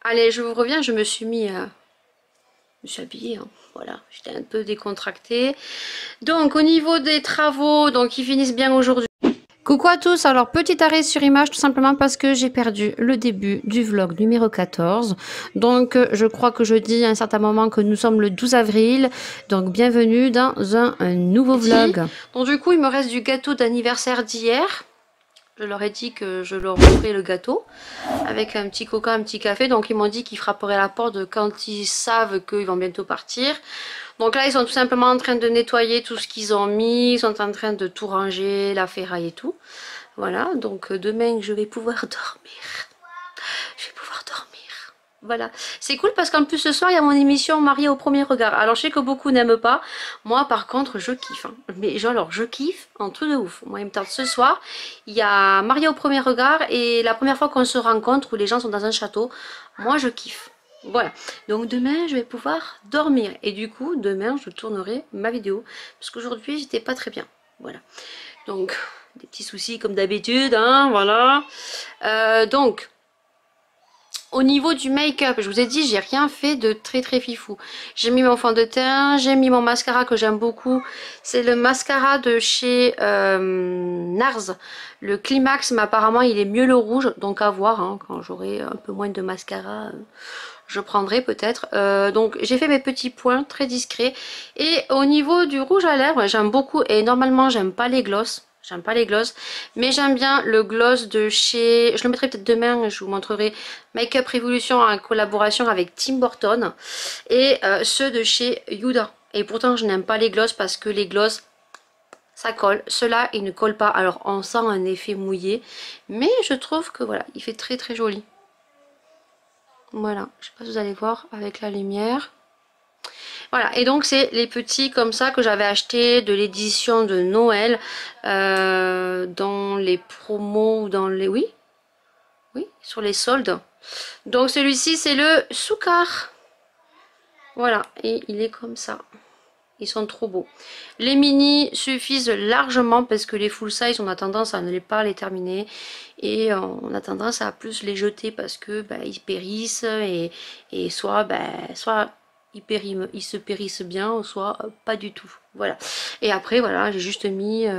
Allez, je vous reviens, je me suis habillée, hein. Voilà, j'étais un peu décontractée. Donc, au niveau des travaux, donc ils finissent bien aujourd'hui. Coucou à tous, alors petit arrêt sur image tout simplement parce que j'ai perdu le début du vlog numéro 14. Donc je crois que je dis à un certain moment que nous sommes le 12 avril. Donc bienvenue dans un nouveau vlog. Donc du coup il me reste du gâteau d'anniversaire d'hier. Je leur ai dit que je leur offrais le gâteau avec un petit coca, un petit café. Donc ils m'ont dit qu'ils frapperaient la porte quand ils savent qu'ils vont bientôt partir. Donc là ils sont tout simplement en train de nettoyer tout ce qu'ils ont mis. Ils sont en train de tout ranger, la ferraille et tout. Voilà, donc demain je vais pouvoir dormir. Je vais pouvoir dormir. Voilà, c'est cool parce qu'en plus ce soir il y a mon émission Mariée au premier regard. Alors je sais que beaucoup n'aiment pas, moi par contre je kiffe, hein. Mais genre alors je kiffe en truc de ouf. Moi il me tente ce soir, il y a Mariée au premier regard et la première fois qu'on se rencontre où les gens sont dans un château, moi je kiffe. Voilà, donc demain je vais pouvoir dormir et du coup demain je tournerai ma vidéo parce qu'aujourd'hui j'étais pas très bien. Voilà, donc des petits soucis comme d'habitude, hein, voilà. Donc au niveau du make-up, je vous ai dit, j'ai rien fait de très fifou. J'ai mis mon fond de teint, j'ai mis mon mascara que j'aime beaucoup. C'est le mascara de chez NARS, le Climax, mais apparemment il est mieux le rouge, donc à voir, hein, quand j'aurai un peu moins de mascara, je prendrai peut-être. Donc j'ai fait mes petits points très discrets. Et au niveau du rouge à lèvres, j'aime beaucoup, et normalement j'aime pas les gloss. J'aime pas les gloss, mais j'aime bien le gloss de chez... Je le mettrai peut-être demain, je vous montrerai Make Up Revolution en collaboration avec Tim Burton. Et ceux de chez Huda. Et pourtant je n'aime pas les gloss parce que les gloss, ça colle. Ceux-là, ils ne collent pas. Alors on sent un effet mouillé. Mais je trouve que voilà, il fait très joli. Voilà, je sais pas si vous allez voir avec la lumière. Voilà, et donc c'est les petits comme ça que j'avais acheté de l'édition de Noël dans les promos ou dans les... Oui, sur les soldes. Donc celui-ci c'est le Soukar. Voilà, et il est comme ça. Ils sont trop beaux. Les mini suffisent largement parce que les full size on a tendance à ne pas les terminer. Et on a tendance à plus les jeter parce que ils périssent et soit ils se périssent bien, soit pas du tout. Voilà. Et après voilà, j'ai juste mis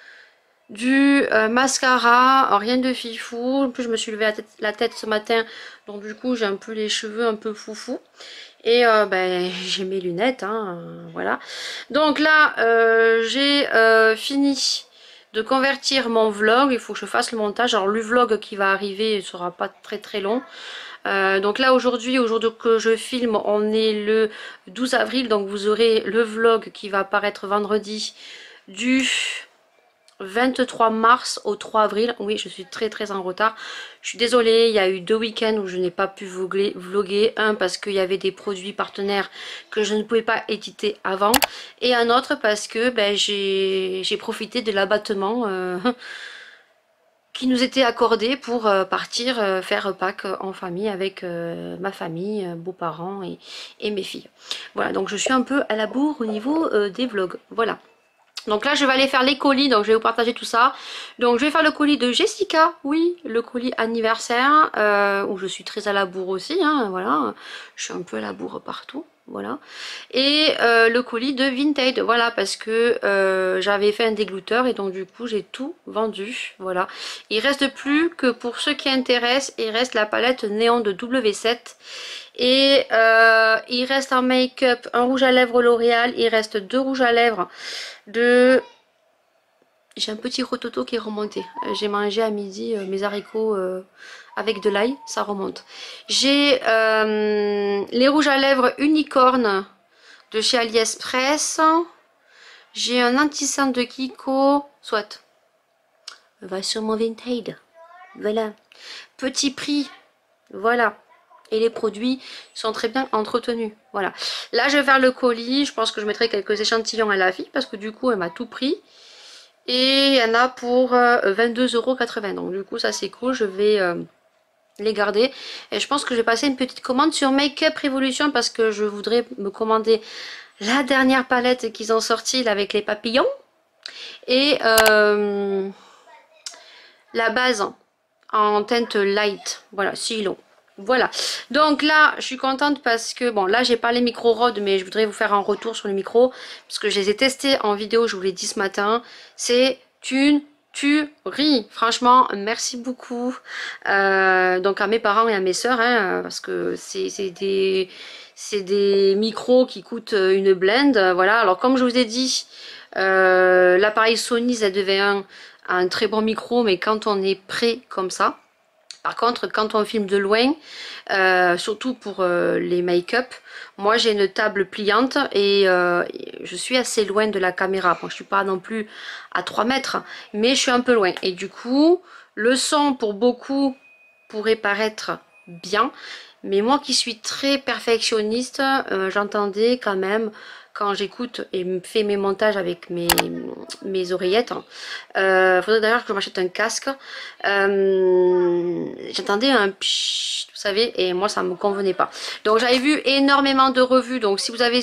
du mascara, rien de fifou. En plus je me suis levé la tête ce matin, donc du coup j'ai un peu les cheveux un peu foufou. Et j'ai mes lunettes, hein, voilà. Donc là j'ai fini de convertir mon vlog. Il faut que je fasse le montage. Alors le vlog qui va arriver ne sera pas très long. Donc là aujourd'hui, au jour que je filme, on est le 12 avril. Donc vous aurez le vlog qui va apparaître vendredi du 23 mars au 3 avril. Oui, je suis très en retard. Je suis désolée, il y a eu 2 week-ends où je n'ai pas pu vlogger. Un parce qu'il y avait des produits partenaires que je ne pouvais pas éditer avant. Et un autre parce que j'ai profité de l'abattement qui nous était accordé pour partir faire Pâques en famille avec ma famille, beaux-parents et mes filles. Voilà, donc je suis un peu à la bourre au niveau des vlogs. Voilà. Donc là je vais aller faire les colis, donc je vais vous partager tout ça. Donc je vais faire le colis de Jessica, oui, le colis anniversaire, où je suis très à la bourre aussi, hein, voilà. Je suis un peu à la bourre partout, voilà. Et le colis de Vinted, voilà, parce que j'avais fait un déglouteur et donc du coup j'ai tout vendu, voilà. Il reste plus que pour ceux qui intéressent, il reste la palette néon de W7. Et il reste un make-up, un rouge à lèvres L'Oréal, il reste 2 rouges à lèvres de... J'ai un petit rototo qui est remonté. J'ai mangé à midi mes haricots avec de l'ail, ça remonte. J'ai les rouges à lèvres unicorne de chez AliExpress. J'ai un anti-cerne de Kiko, soit. Va sur mon Vinted. Voilà. Petit prix. Voilà. Et les produits sont très bien entretenus. Voilà. Là, je vais faire le colis. Je pense que je mettrai quelques échantillons à la fille parce que du coup, elle m'a tout pris. Et il y en a pour 22,80 €. Donc du coup, ça c'est cool. Je vais les garder. Et je pense que je vais passer une petite commande sur Make Up Revolution parce que je voudrais me commander la dernière palette qu'ils ont sortie là, avec les papillons. Et la base en teinte light. Voilà, si long. Voilà, donc là je suis contente parce que bon là j'ai pas les micros Rode, mais je voudrais vous faire un retour sur le micro parce que je les ai testés en vidéo, je vous l'ai dit ce matin, c'est une tuerie, franchement merci beaucoup. Donc à mes parents et à mes sœurs hein, parce que c'est des micros qui coûtent une blinde, voilà. Alors comme je vous ai dit, l'appareil Sony ZV-1 a un très bon micro, mais quand on est près comme ça, par contre, quand on filme de loin, surtout pour les make-up, moi j'ai une table pliante et je suis assez loin de la caméra. Bon, je suis pas non plus à 3 mètres, mais je suis un peu loin. Et du coup, le son pour beaucoup pourrait paraître bien, mais moi qui suis très perfectionniste, j'entendais quand même quand j'écoute et fais mes montages avec mes oreillettes. Faudrait d'ailleurs que je m'achète un casque. J'entendais un pshhh, vous savez, et moi ça me convenait pas. Donc j'avais vu énormément de revues. Donc si vous avez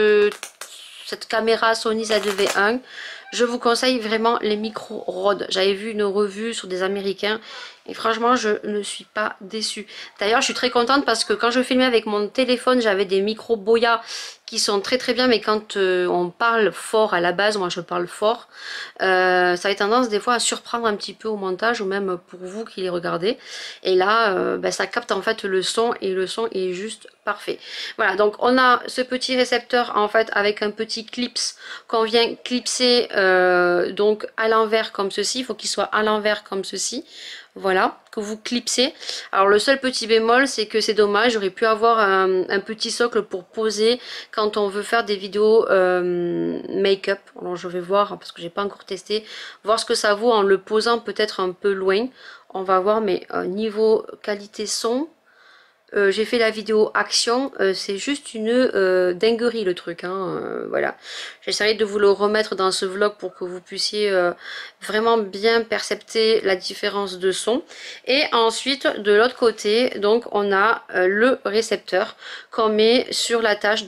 cette caméra Sony ZV-1, je vous conseille vraiment les micros Rode. J'avais vu une revue sur des Américains et franchement je ne suis pas déçue. D'ailleurs je suis très contente parce que quand je filmais avec mon téléphone, j'avais des micros Boya qui sont très très bien, mais quand on parle fort à la base, moi je parle fort, ça a tendance des fois à surprendre un petit peu au montage ou même pour vous qui les regardez. Et là ben, ça capte en fait le son et le son est juste parfait. Voilà, donc on a ce petit récepteur en fait avec un petit clips qu'on vient clipser donc à l'envers comme ceci. Il faut qu'il soit à l'envers comme ceci. Voilà, que vous clipsez. Alors le seul petit bémol, c'est que c'est dommage, j'aurais pu avoir un petit socle pour poser quand on veut faire des vidéos make-up. Alors je vais voir, parce que j'ai pas encore testé, voir ce que ça vaut en le posant peut-être un peu loin. On va voir, mais niveau qualité son, j'ai fait la vidéo action, c'est juste une dinguerie le truc, hein, voilà. J'essaierai de vous le remettre dans ce vlog pour que vous puissiez vraiment bien percepter la différence de son. Et ensuite de l'autre côté, donc on a le récepteur qu'on met sur la tâche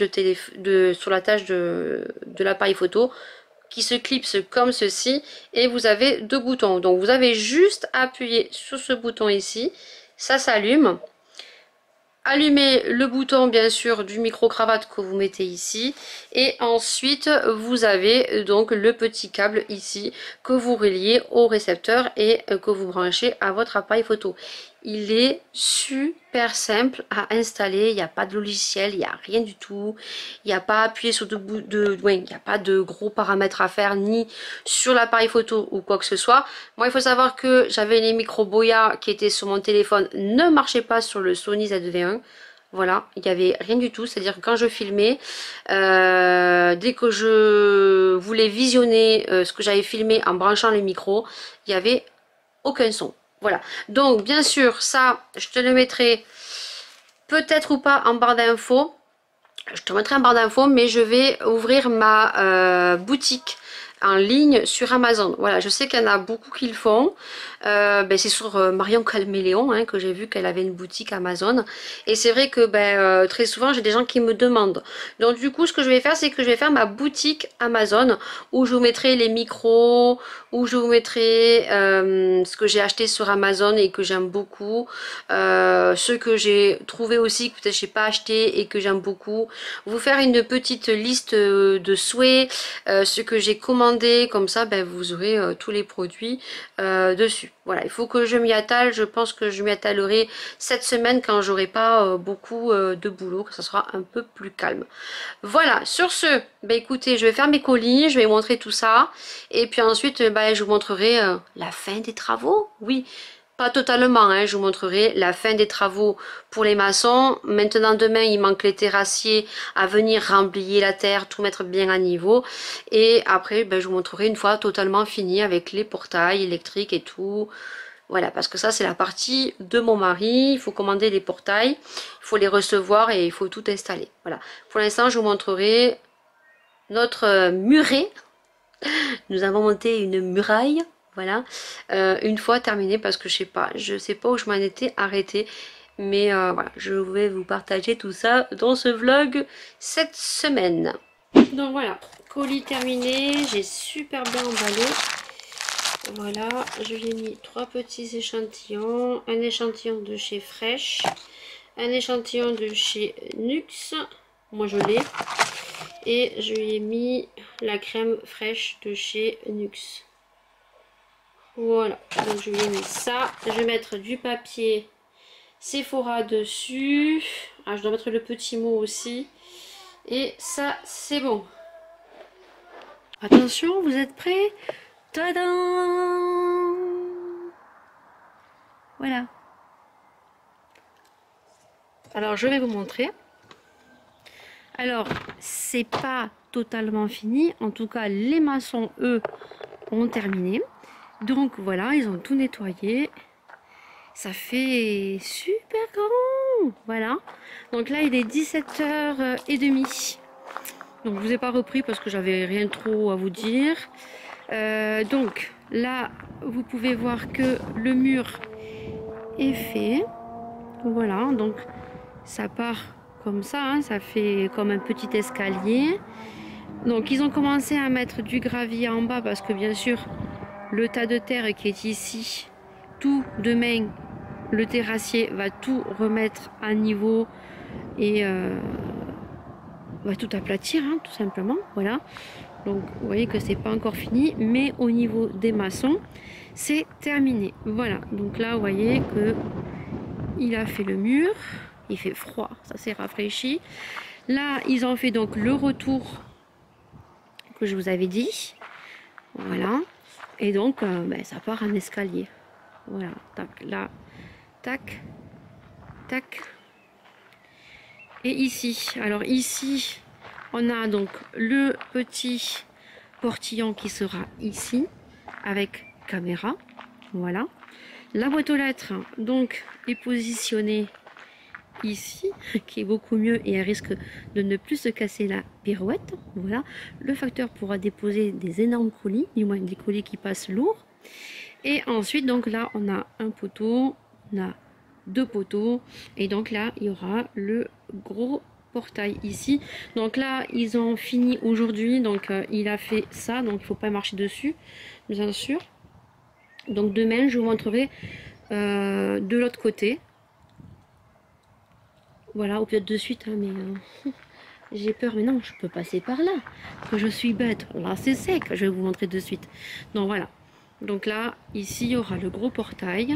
de l'appareil photo, qui se clipse comme ceci, et vous avez deux boutons. Donc vous avez juste à appuyer sur ce bouton ici, ça s'allume. Allumez le bouton bien sûr du micro-cravate que vous mettez ici, et ensuite vous avez donc le petit câble ici que vous reliez au récepteur et que vous branchez à votre appareil photo. Il est super simple à installer, il n'y a pas de logiciel, il n'y a rien du tout, il n'y a pas à appuyer sur il n'y a pas de gros paramètres à faire ni sur l'appareil photo ou quoi que ce soit. Moi il faut savoir que j'avais les micros Boya qui étaient sur mon téléphone, ne marchaient pas sur le Sony ZV-1. Voilà, il n'y avait rien du tout, c'est-à-dire que quand je filmais, dès que je voulais visionner ce que j'avais filmé en branchant les micros, il n'y avait aucun son. Voilà, donc bien sûr ça je te le mettrai peut-être ou pas en barre d'infos, je te mettrai en barre d'infos, mais je vais ouvrir ma boutique en ligne sur Amazon. Voilà, je sais qu'il y en a beaucoup qui le font. Ben, c'est sur Marion Calméléon hein, que j'ai vu qu'elle avait une boutique Amazon. Et c'est vrai que ben, très souvent j'ai des gens qui me demandent. Donc du coup ce que je vais faire, c'est que je vais faire ma boutique Amazon où je vous mettrai les micros, où je vous mettrai ce que j'ai acheté sur Amazon et que j'aime beaucoup. Ceux que j'ai trouvé aussi que peut-être j'ai pas acheté et que j'aime beaucoup. Vous faire une petite liste de souhaits, ce que j'ai commandé, comme ça ben, vous aurez tous les produits dessus. Voilà, il faut que je m'y attelle, je pense que je m'y attellerai cette semaine quand j'aurai pas beaucoup de boulot, que ça sera un peu plus calme. Voilà, sur ce, ben écoutez, je vais faire mes colis, je vais vous montrer tout ça, et puis ensuite ben, je vous montrerai la fin des travaux, oui. Pas totalement, hein, je vous montrerai la fin des travaux pour les maçons. Maintenant demain il manque les terrassiers à venir remblayer la terre, tout mettre bien à niveau. Et après ben, je vous montrerai une fois totalement fini avec les portails électriques et tout. Voilà, parce que ça c'est la partie de mon mari. Il faut commander les portails, il faut les recevoir et il faut tout installer. Voilà, pour l'instant je vous montrerai notre muret. Nous avons monté une muraille. Voilà, une fois terminé parce que je sais pas où je m'en étais arrêtée, mais voilà, je vais vous partager tout ça dans ce vlog cette semaine. Donc voilà, colis terminé, j'ai super bien emballé. Voilà, je lui ai mis 3 petits échantillons, un échantillon de chez Fresh, un échantillon de chez Nuxe. Moi je l'ai. Et je lui ai mis la crème fraîche de chez Nuxe. Voilà, donc je lui ai mis ça. Je vais mettre du papier Sephora dessus. Ah, je dois mettre le petit mot aussi. Et ça, c'est bon. Attention, vous êtes prêts? Tadam! Voilà. Alors, je vais vous montrer. Alors, c'est pas totalement fini. En tout cas, les maçons, eux, ont terminé. Donc, voilà, ils ont tout nettoyé. Ça fait super grand. Voilà. Donc là, il est 17h30. Donc, je vous ai pas repris parce que j'avais rien trop à vous dire. Donc, là, vous pouvez voir que le mur est fait. Voilà. Donc, ça part comme ça, hein, ça fait comme un petit escalier. Donc ils ont commencé à mettre du gravier en bas parce que bien sûr le tas de terre qui est ici, tout demain le terrassier va tout remettre à niveau et va tout aplatir, hein, tout simplement. Voilà. Donc vous voyez que c'est pas encore fini, mais au niveau des maçons c'est terminé. Voilà. Donc là vous voyez que il a fait le mur. Il fait froid, ça s'est rafraîchi. Là, ils ont fait donc le retour que je vous avais dit. Voilà. Et donc, ça part en escalier. Voilà. Tac, là. Tac. Tac. Et ici. Alors ici, on a donc le petit portillon qui sera ici, avec caméra. Voilà. La boîte aux lettres, donc, est positionnée ici, qui est beaucoup mieux et elle risque de ne plus se casser la pirouette. Voilà, le facteur pourra déposer des énormes colis, du moins des colis qui passent lourds. Et ensuite, donc là, on a un poteau, on a deux poteaux, et donc là, il y aura le gros portail ici. Donc là, ils ont fini aujourd'hui, donc il a fait ça, donc il ne faut pas marcher dessus, bien sûr. Donc demain, je vous montrerai de l'autre côté. Voilà, ou peut-être de suite, hein, mais j'ai peur. Mais non, je peux passer par là. Que je suis bête. Là, c'est sec. Je vais vous montrer de suite. Donc voilà. Donc là, ici, il y aura le gros portail.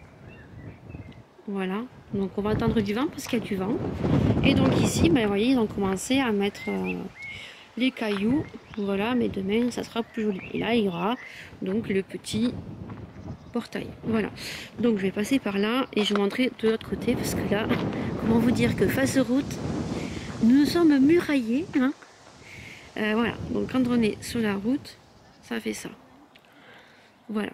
Voilà. Donc on va attendre du vent parce qu'il y a du vent. Et donc ici, vous voyez, ils ont commencé à mettre les cailloux. Voilà, mais demain, ça sera plus joli. Et là, il y aura donc le petit portail. Voilà. Donc je vais passer par là et je vais montrer de l'autre côté parce que là, comment vous dire que face route, nous sommes muraillés. Hein. Voilà. Donc quand on est sur la route, ça fait ça. Voilà.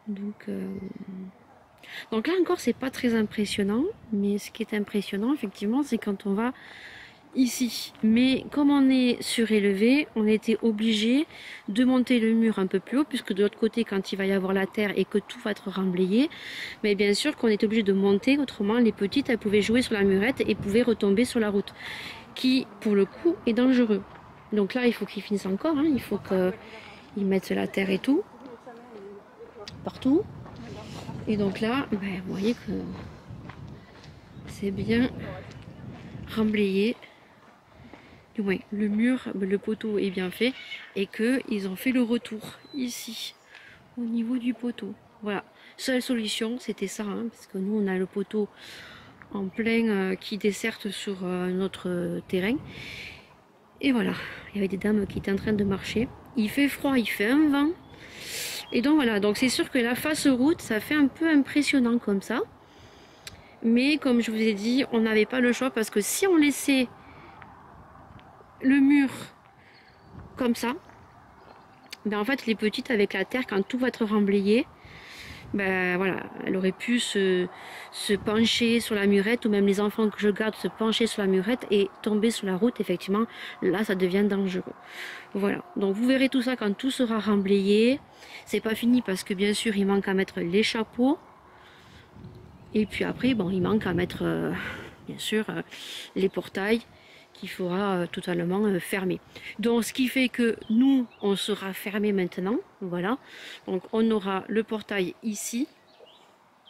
Donc là encore, c'est pas très impressionnant, mais ce qui est impressionnant, effectivement, c'est quand on va ici. Mais comme on est surélevé, on était obligé de monter le mur un peu plus haut, puisque de l'autre côté, quand il va y avoir la terre et que tout va être remblayé, mais bien sûr qu'on est obligé de monter, autrement les petites, elles pouvaient jouer sur la murette et pouvaient retomber sur la route, qui, pour le coup, est dangereux. Donc là, il faut qu'ils finissent encore, hein. Il faut qu'ils mettent la terre et tout, partout. Et donc là, vous voyez que c'est bien remblayé. Du moins, le mur, le poteau est bien fait et qu'ils ont fait le retour ici, au niveau du poteau. Voilà, seule solution, c'était ça, hein, parce que nous, on a le poteau en plein qui desserte sur notre terrain. Et voilà, il y avait des dames qui étaient en train de marcher. Il fait froid, il fait un vent. Et donc voilà, donc c'est sûr que la face route, ça fait un peu impressionnant comme ça. Mais comme je vous ai dit, on n'avait pas le choix parce que si on laissait le mur comme ça, en fait les petites avec la terre, quand tout va être remblayé, voilà, elle aurait pu se pencher sur la murette, ou même les enfants que je garde se pencher sur la murette et tomber sur la route. Effectivement, là ça devient dangereux. Voilà, donc vous verrez tout ça quand tout sera remblayé. C'est pas fini parce que bien sûr il manque à mettre les chapeaux. Et puis après, bon, il manque à mettre, bien sûr, les portails qu'il faudra totalement fermer. Donc, ce qui fait que nous, on sera fermé maintenant. Voilà. Donc, on aura le portail ici.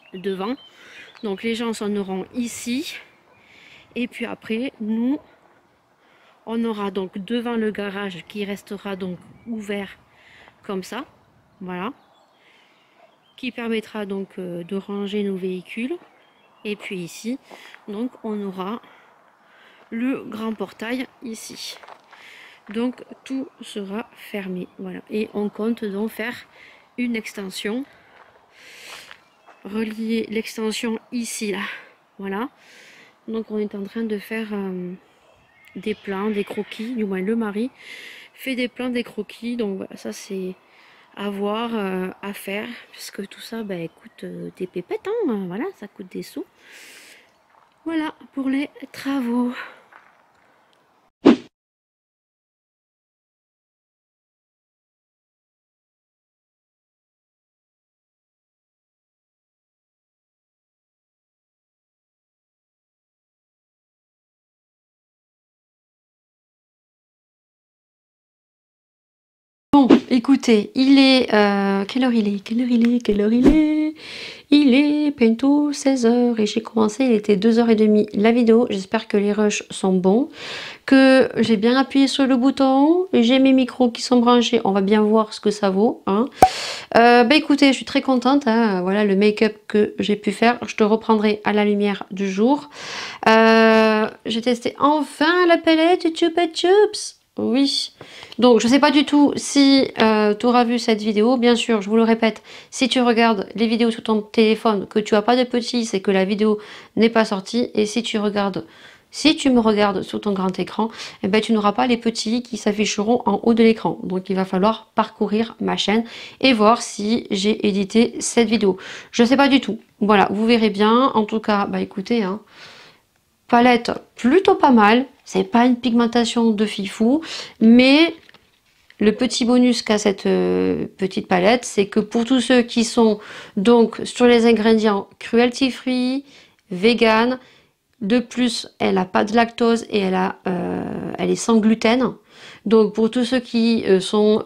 devant. Donc les gens s'en auront ici. Et puis après, nous, on aura donc devant le garage qui restera donc ouvert comme ça. Voilà. Qui permettra donc de ranger nos véhicules. Et puis ici, donc on aura le grand portail ici. Donc tout sera fermé. Voilà. Et on compte donc faire une extension. Relier l'extension ici, là. Voilà. Donc on est en train de faire des plans, des croquis. Du moins le mari fait des plans, des croquis. Donc voilà, ça c'est à voir, à faire. Puisque tout ça, bah, coûte des pépettes. Hein, voilà, ça coûte des sous. Voilà pour les travaux. Bon, écoutez, il est... quelle heure il est? Quelle heure il est? Quelle heure il est? Il est bientôt 16 h et j'ai commencé, il était 2 h 30 la vidéo. J'espère que les rushs sont bons, que j'ai bien appuyé sur le bouton, j'ai mes micros qui sont branchés, on va bien voir ce que ça vaut. Hein. Bah écoutez, je suis très contente, hein. Voilà le make-up que j'ai pu faire, je te reprendrai à la lumière du jour. J'ai testé enfin la palette Chupa Chups. Oui, donc je sais pas du tout si tu auras vu cette vidéo. Bien sûr, je vous le répète, si tu regardes les vidéos sur ton téléphone, que tu as pas de petits, c'est que la vidéo n'est pas sortie. Et si tu me regardes sur ton grand écran, eh ben, tu n'auras pas les petits qui s'afficheront en haut de l'écran. Donc il va falloir parcourir ma chaîne et voir si j'ai édité cette vidéo. Je sais pas du tout. Voilà, vous verrez bien. En tout cas, bah écoutez, hein, palette plutôt pas mal. C'est pas une pigmentation de fifou, mais le petit bonus qu'a cette petite palette, c'est que pour tous ceux qui sont donc sur les ingrédients cruelty free, vegan, de plus elle n'a pas de lactose et elle est sans gluten. Donc pour tous ceux qui sont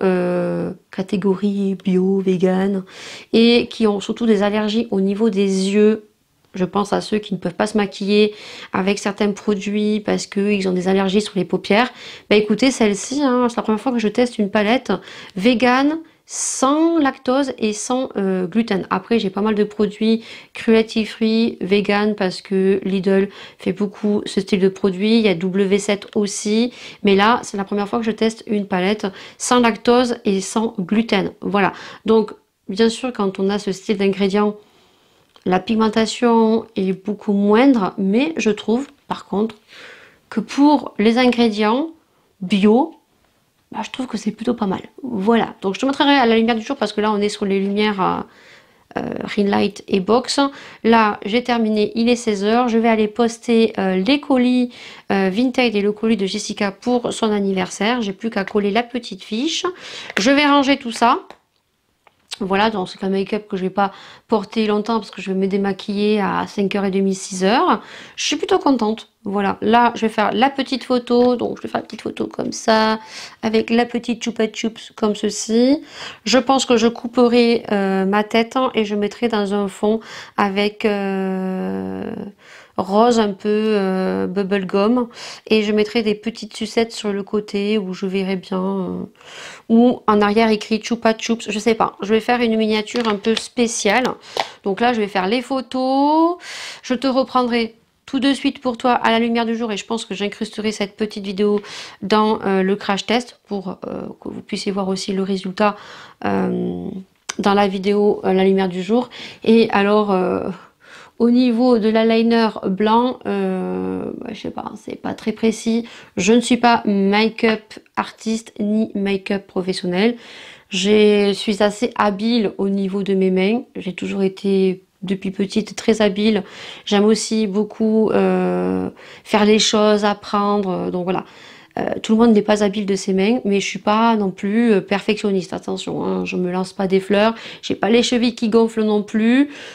catégorie bio, vegan et qui ont surtout des allergies au niveau des yeux, je pense à ceux qui ne peuvent pas se maquiller avec certains produits parce qu'ils ont des allergies sur les paupières. Bah écoutez, celle-ci, hein, c'est la première fois que je teste une palette vegan, sans lactose et sans gluten. Après, j'ai pas mal de produits cruelty free, vegan, parce que Lidl fait beaucoup ce style de produit. Il y a W7 aussi. Mais là, c'est la première fois que je teste une palette sans lactose et sans gluten. Voilà. Donc, bien sûr, quand on a ce style d'ingrédients, la pigmentation est beaucoup moindre, mais je trouve par contre que pour les ingrédients bio, bah, je trouve que c'est plutôt pas mal. Voilà, donc je te montrerai à la lumière du jour parce que là on est sur les lumières ring light et box. Là j'ai terminé, il est 16 h. Je vais aller poster les colis Vinted et le colis de Jessica pour son anniversaire. J'ai plus qu'à coller la petite fiche. Je vais ranger tout ça. Voilà, donc c'est un make-up que je vais pas porter longtemps parce que je vais me démaquiller à 5 h 30, 6 h. Je suis plutôt contente. Voilà, là je vais faire la petite photo. Donc je vais faire la petite photo comme ça, avec la petite Chupa Chups comme ceci. Je pense que je couperai ma tête et je mettrai dans un fond avec rose un peu bubblegum. Et je mettrai des petites sucettes sur le côté où je verrai bien... ou en arrière écrit Chupa Chups, je sais pas. Je vais faire une miniature un peu spéciale. Donc là, je vais faire les photos. Je te reprendrai tout de suite pour toi à la lumière du jour et je pense que j'incrusterai cette petite vidéo dans le crash test pour que vous puissiez voir aussi le résultat dans la vidéo à la lumière du jour. Et alors... au niveau de l'eyeliner blanc, je sais pas, c'est pas très précis. Je ne suis pas make-up artiste ni make-up professionnel. Je suis assez habile au niveau de mes mains. J'ai toujours été depuis petite très habile. J'aime aussi beaucoup faire les choses, apprendre. Donc voilà. Tout le monde n'est pas habile de ses mains, mais je suis pas non plus perfectionniste. Attention, hein, je me lance pas des fleurs. J'ai pas les chevilles qui gonflent non plus.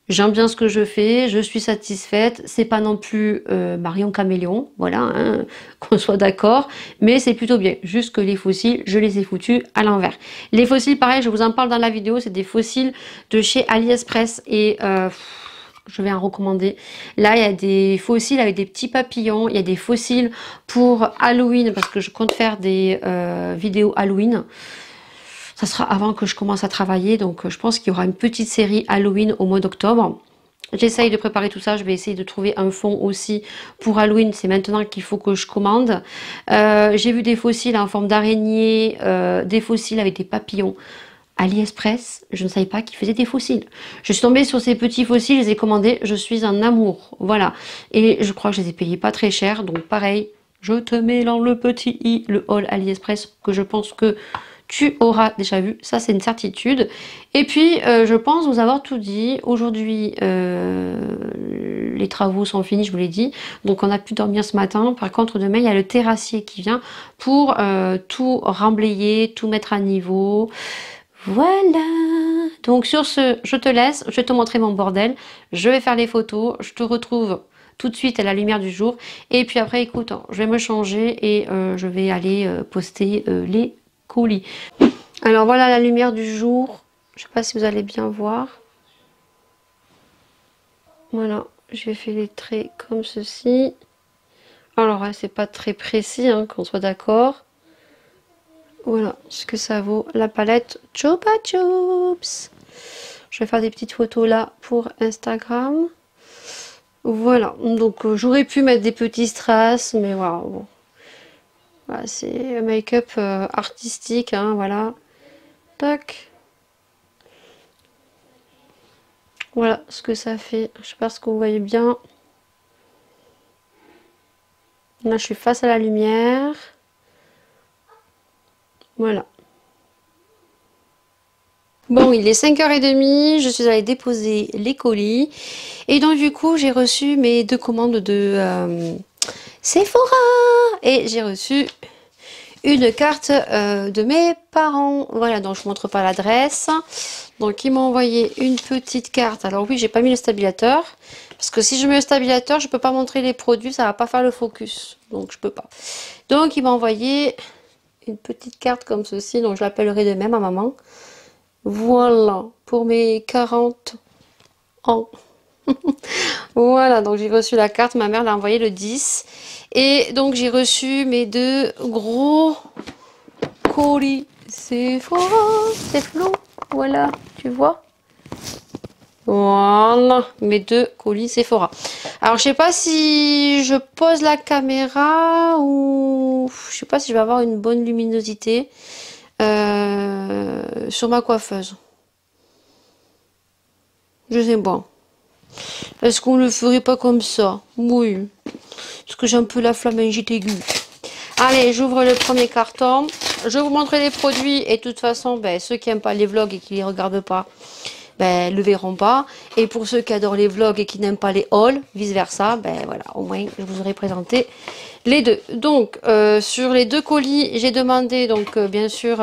J'aime bien ce que je fais, je suis satisfaite. C'est pas non plus Marion Caméléon, voilà, hein, qu'on soit d'accord, mais c'est plutôt bien. Juste que les fossiles, je les ai foutus à l'envers. Les fossiles, pareil, je vous en parle dans la vidéo, c'est des fossiles de chez AliExpress et je vais en recommander. Là, il y a des fossiles avec des petits papillons, il y a des fossiles pour Halloween parce que je compte faire des vidéos Halloween. Ça sera avant que je commence à travailler, donc je pense qu'il y aura une petite série Halloween au mois d'octobre. J'essaye de préparer tout ça, je vais essayer de trouver un fond aussi pour Halloween, c'est maintenant qu'il faut que je commande. J'ai vu des fossiles en forme d'araignée, des fossiles avec des papillons. AliExpress, je ne savais pas qu'ils faisaient des fossiles. Je suis tombée sur ces petits fossiles, je les ai commandés, je suis en amour, voilà. Et je crois que je les ai payés pas très cher, donc pareil, je te mets dans le petit i, le haul AliExpress, que je pense que tu auras déjà vu, ça c'est une certitude. Et puis je pense vous avoir tout dit. Aujourd'hui les travaux sont finis, je vous l'ai dit, donc on a pu dormir ce matin. Par contre demain il y a le terrassier qui vient pour tout remblayer, tout mettre à niveau. Voilà, donc sur ce je te laisse, je vais te montrer mon bordel, je vais faire les photos, je te retrouve tout de suite à la lumière du jour. Et puis après écoute, je vais me changer et je vais aller poster les colis. Alors voilà la lumière du jour. Je sais pas si vous allez bien voir. Voilà, j'ai fait les traits comme ceci. Alors c'est pas très précis, hein, qu'on soit d'accord. Voilà ce que ça vaut la palette Chupa Chups. Je vais faire des petites photos là pour Instagram. Voilà, donc j'aurais pu mettre des petits strass, mais voilà, bon. Voilà, c'est un make-up artistique, hein, voilà. Tac. Voilà ce que ça fait. Je sais pas ce que vous voyez bien. Là, je suis face à la lumière. Voilà. Bon, il est 5h30. Je suis allée déposer les colis. Et donc, du coup, j'ai reçu mes 2 commandes de Sephora. Et j'ai reçu une carte de mes parents. Voilà, donc je ne montre pas l'adresse. Donc ils m'ont envoyé une petite carte. Alors oui, j'ai pas mis le stabilisateur. Parce que si je mets le stabilisateur, je peux pas montrer les produits, ça va pas faire le focus. Donc je peux pas. Donc il m'a envoyé une petite carte comme ceci. Donc je l'appellerai de même à maman. Voilà, pour mes 40 ans. Voilà, donc j'ai reçu la carte. Ma mère l'a envoyée le 10. Et donc j'ai reçu mes 2 gros colis Sephora. C'est flou. Voilà, tu vois. Voilà, mes 2 colis Sephora. Alors je sais pas si je pose la caméra ou je sais pas si je vais avoir une bonne luminosité sur ma coiffeuse. Je sais pas. Est-ce qu'on le ferait pas comme ça? Oui. Parce que j'ai un peu la flammingite aiguë. Allez, j'ouvre le premier carton. Je vais vous montrer les produits. Et de toute façon, ben, ceux qui n'aiment pas les vlogs et qui ne les regardent pas, ben, le verront pas. Et pour ceux qui adorent les vlogs et qui n'aiment pas les hauls, vice versa, ben voilà, au moins je vous aurai présenté les deux. Donc, sur les 2 colis, j'ai demandé, donc, bien sûr,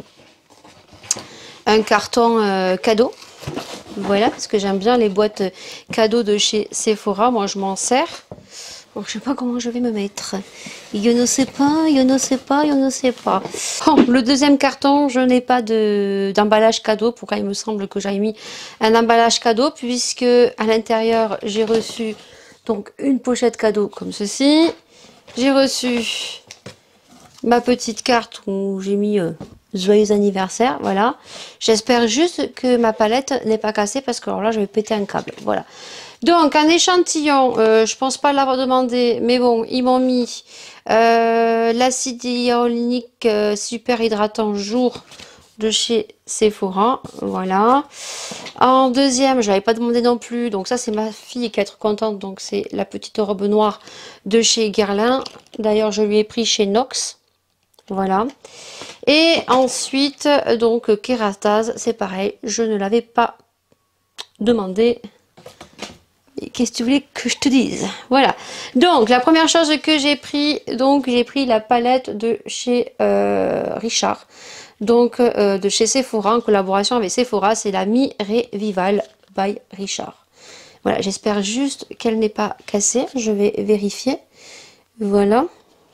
un carton cadeau. Voilà, parce que j'aime bien les boîtes cadeaux de chez Sephora. Moi, je m'en sers. Donc, je sais pas comment je vais me mettre. Je ne sais pas, je ne sais pas, je ne sais pas. Oh, le deuxième carton, je n'ai pas d'emballage cadeau. Pourquoi il me semble que j'aille mis un emballage cadeau, puisque à l'intérieur, j'ai reçu donc une pochette cadeau comme ceci. J'ai reçu ma petite carte où j'ai mis joyeux anniversaire, voilà. J'espère juste que ma palette n'est pas cassée parce que alors là je vais péter un câble, voilà. Donc un échantillon, je pense pas l'avoir demandé, mais bon, ils m'ont mis l'acide hyaluronique super hydratant jour de chez Sephora, voilà. En deuxième, je n'avais pas demandé non plus, donc ça c'est ma fille qui va être contente, donc c'est la petite robe noire de chez Guerlain. D'ailleurs je lui ai pris chez Nox. Voilà. Et ensuite, donc, Kératase, c'est pareil. Je ne l'avais pas demandé. Qu'est-ce que tu voulais que je te dise? Voilà. Donc, la première chose que j'ai pris, donc, j'ai pris la palette de chez Richard. Donc, de chez Sephora, en collaboration avec Sephora. C'est la Mi Revival by Richard. Voilà, j'espère juste qu'elle n'est pas cassée. Je vais vérifier. Voilà.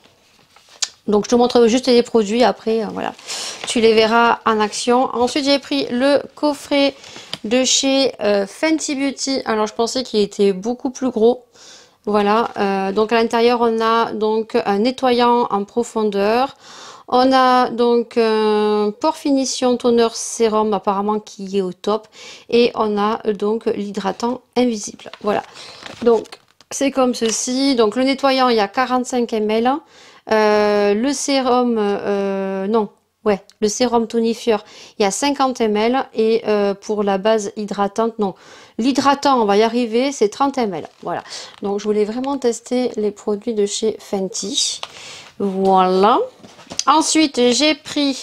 Donc je te montre juste les produits, après voilà, tu les verras en action. Ensuite j'ai pris le coffret de chez Fenty Beauty. Alors je pensais qu'il était beaucoup plus gros. Voilà, donc à l'intérieur on a donc un nettoyant en profondeur. On a donc un pore finition toner sérum apparemment qui est au top. Et on a donc l'hydratant invisible. Voilà, donc c'est comme ceci. Donc le nettoyant il y a 45 ml. Le sérum, non, ouais, le sérum tonifieur, il y a 50 ml. Et pour la base hydratante, non. L'hydratant, on va y arriver, c'est 30 ml. Voilà. Donc, je voulais vraiment tester les produits de chez Fenty. Voilà. Ensuite, j'ai pris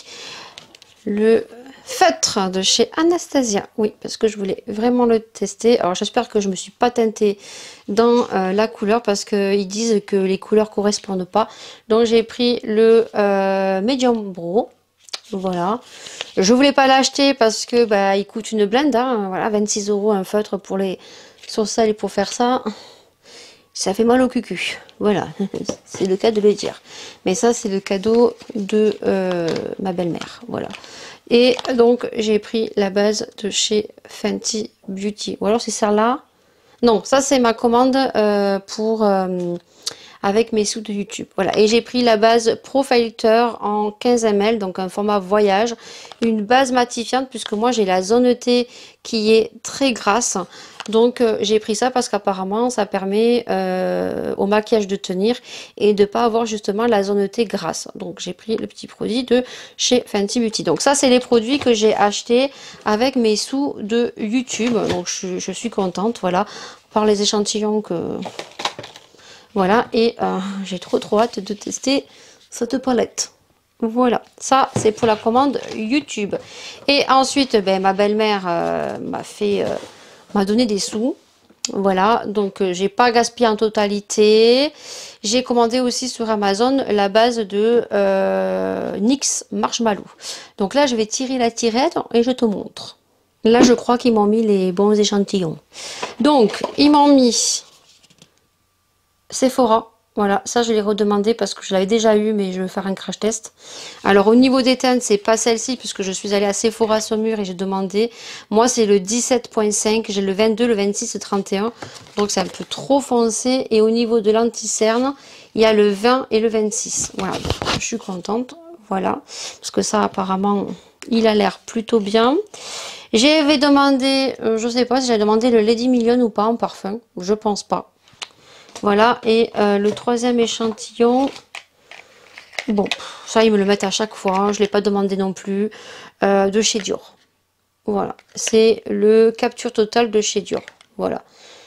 le feutre de chez Anastasia. Oui, parce que je voulais vraiment le tester. Alors, j'espère que je me suis pas teintée dans la couleur parce qu'ils disent que les couleurs correspondent pas. Donc, j'ai pris le Medium Brow. Voilà. Je voulais pas l'acheter parce que bah il coûte une blinde. Hein. Voilà, 26 € un feutre pour les sourcils et pour faire ça. Ça fait mal au cucu. Voilà, c'est le cas de le dire. Mais ça, c'est le cadeau de ma belle-mère. Voilà. Et donc, j'ai pris la base de chez Fenty Beauty. Ou alors, c'est celle-là. Non, ça, c'est ma commande pour avec mes sous de YouTube. Voilà. Et j'ai pris la base Pro Filter en 15 ml, donc un format voyage. Une base matifiante, puisque moi, j'ai la zone T qui est très grasse. Donc j'ai pris ça parce qu'apparemment ça permet au maquillage de tenir et de pas avoir justement la zone T grasse. Donc j'ai pris le petit produit de chez Fenty Beauty. Donc ça c'est les produits que j'ai achetés avec mes sous de YouTube. Donc je suis contente, voilà, par les échantillons que... Voilà, et j'ai trop hâte de tester cette palette. Voilà, ça c'est pour la commande YouTube. Et ensuite, ben, ma belle-mère m'a donné des sous. Voilà, donc j'ai pas gaspillé en totalité. J'ai commandé aussi sur Amazon la base de NYX Marshmallow. Donc là, je vais tirer la tirette et je te montre. Là, je crois qu'ils m'ont mis les bons échantillons. Donc, ils m'ont mis Sephora. Voilà, ça je l'ai redemandé parce que je l'avais déjà eu, mais je vais faire un crash test. Alors au niveau des teintes, c'est pas celle-ci puisque je suis allée à Sephora Saumur et j'ai demandé. Moi c'est le 17.5, j'ai le 22, le 26, le 31. Donc c'est un peu trop foncé. Et au niveau de l'anti-cerne, il y a le 20 et le 26. Voilà, donc, je suis contente. Voilà, parce que ça apparemment, il a l'air plutôt bien. J'avais demandé, je sais pas si j'avais demandé le Lady Million ou pas en parfum. Je pense pas. Voilà, et le troisième échantillon, bon, ça ils me le mettent à chaque fois, hein, je ne l'ai pas demandé non plus, de chez Dior. Voilà, c'est le Capture Total de chez Dior. Voilà.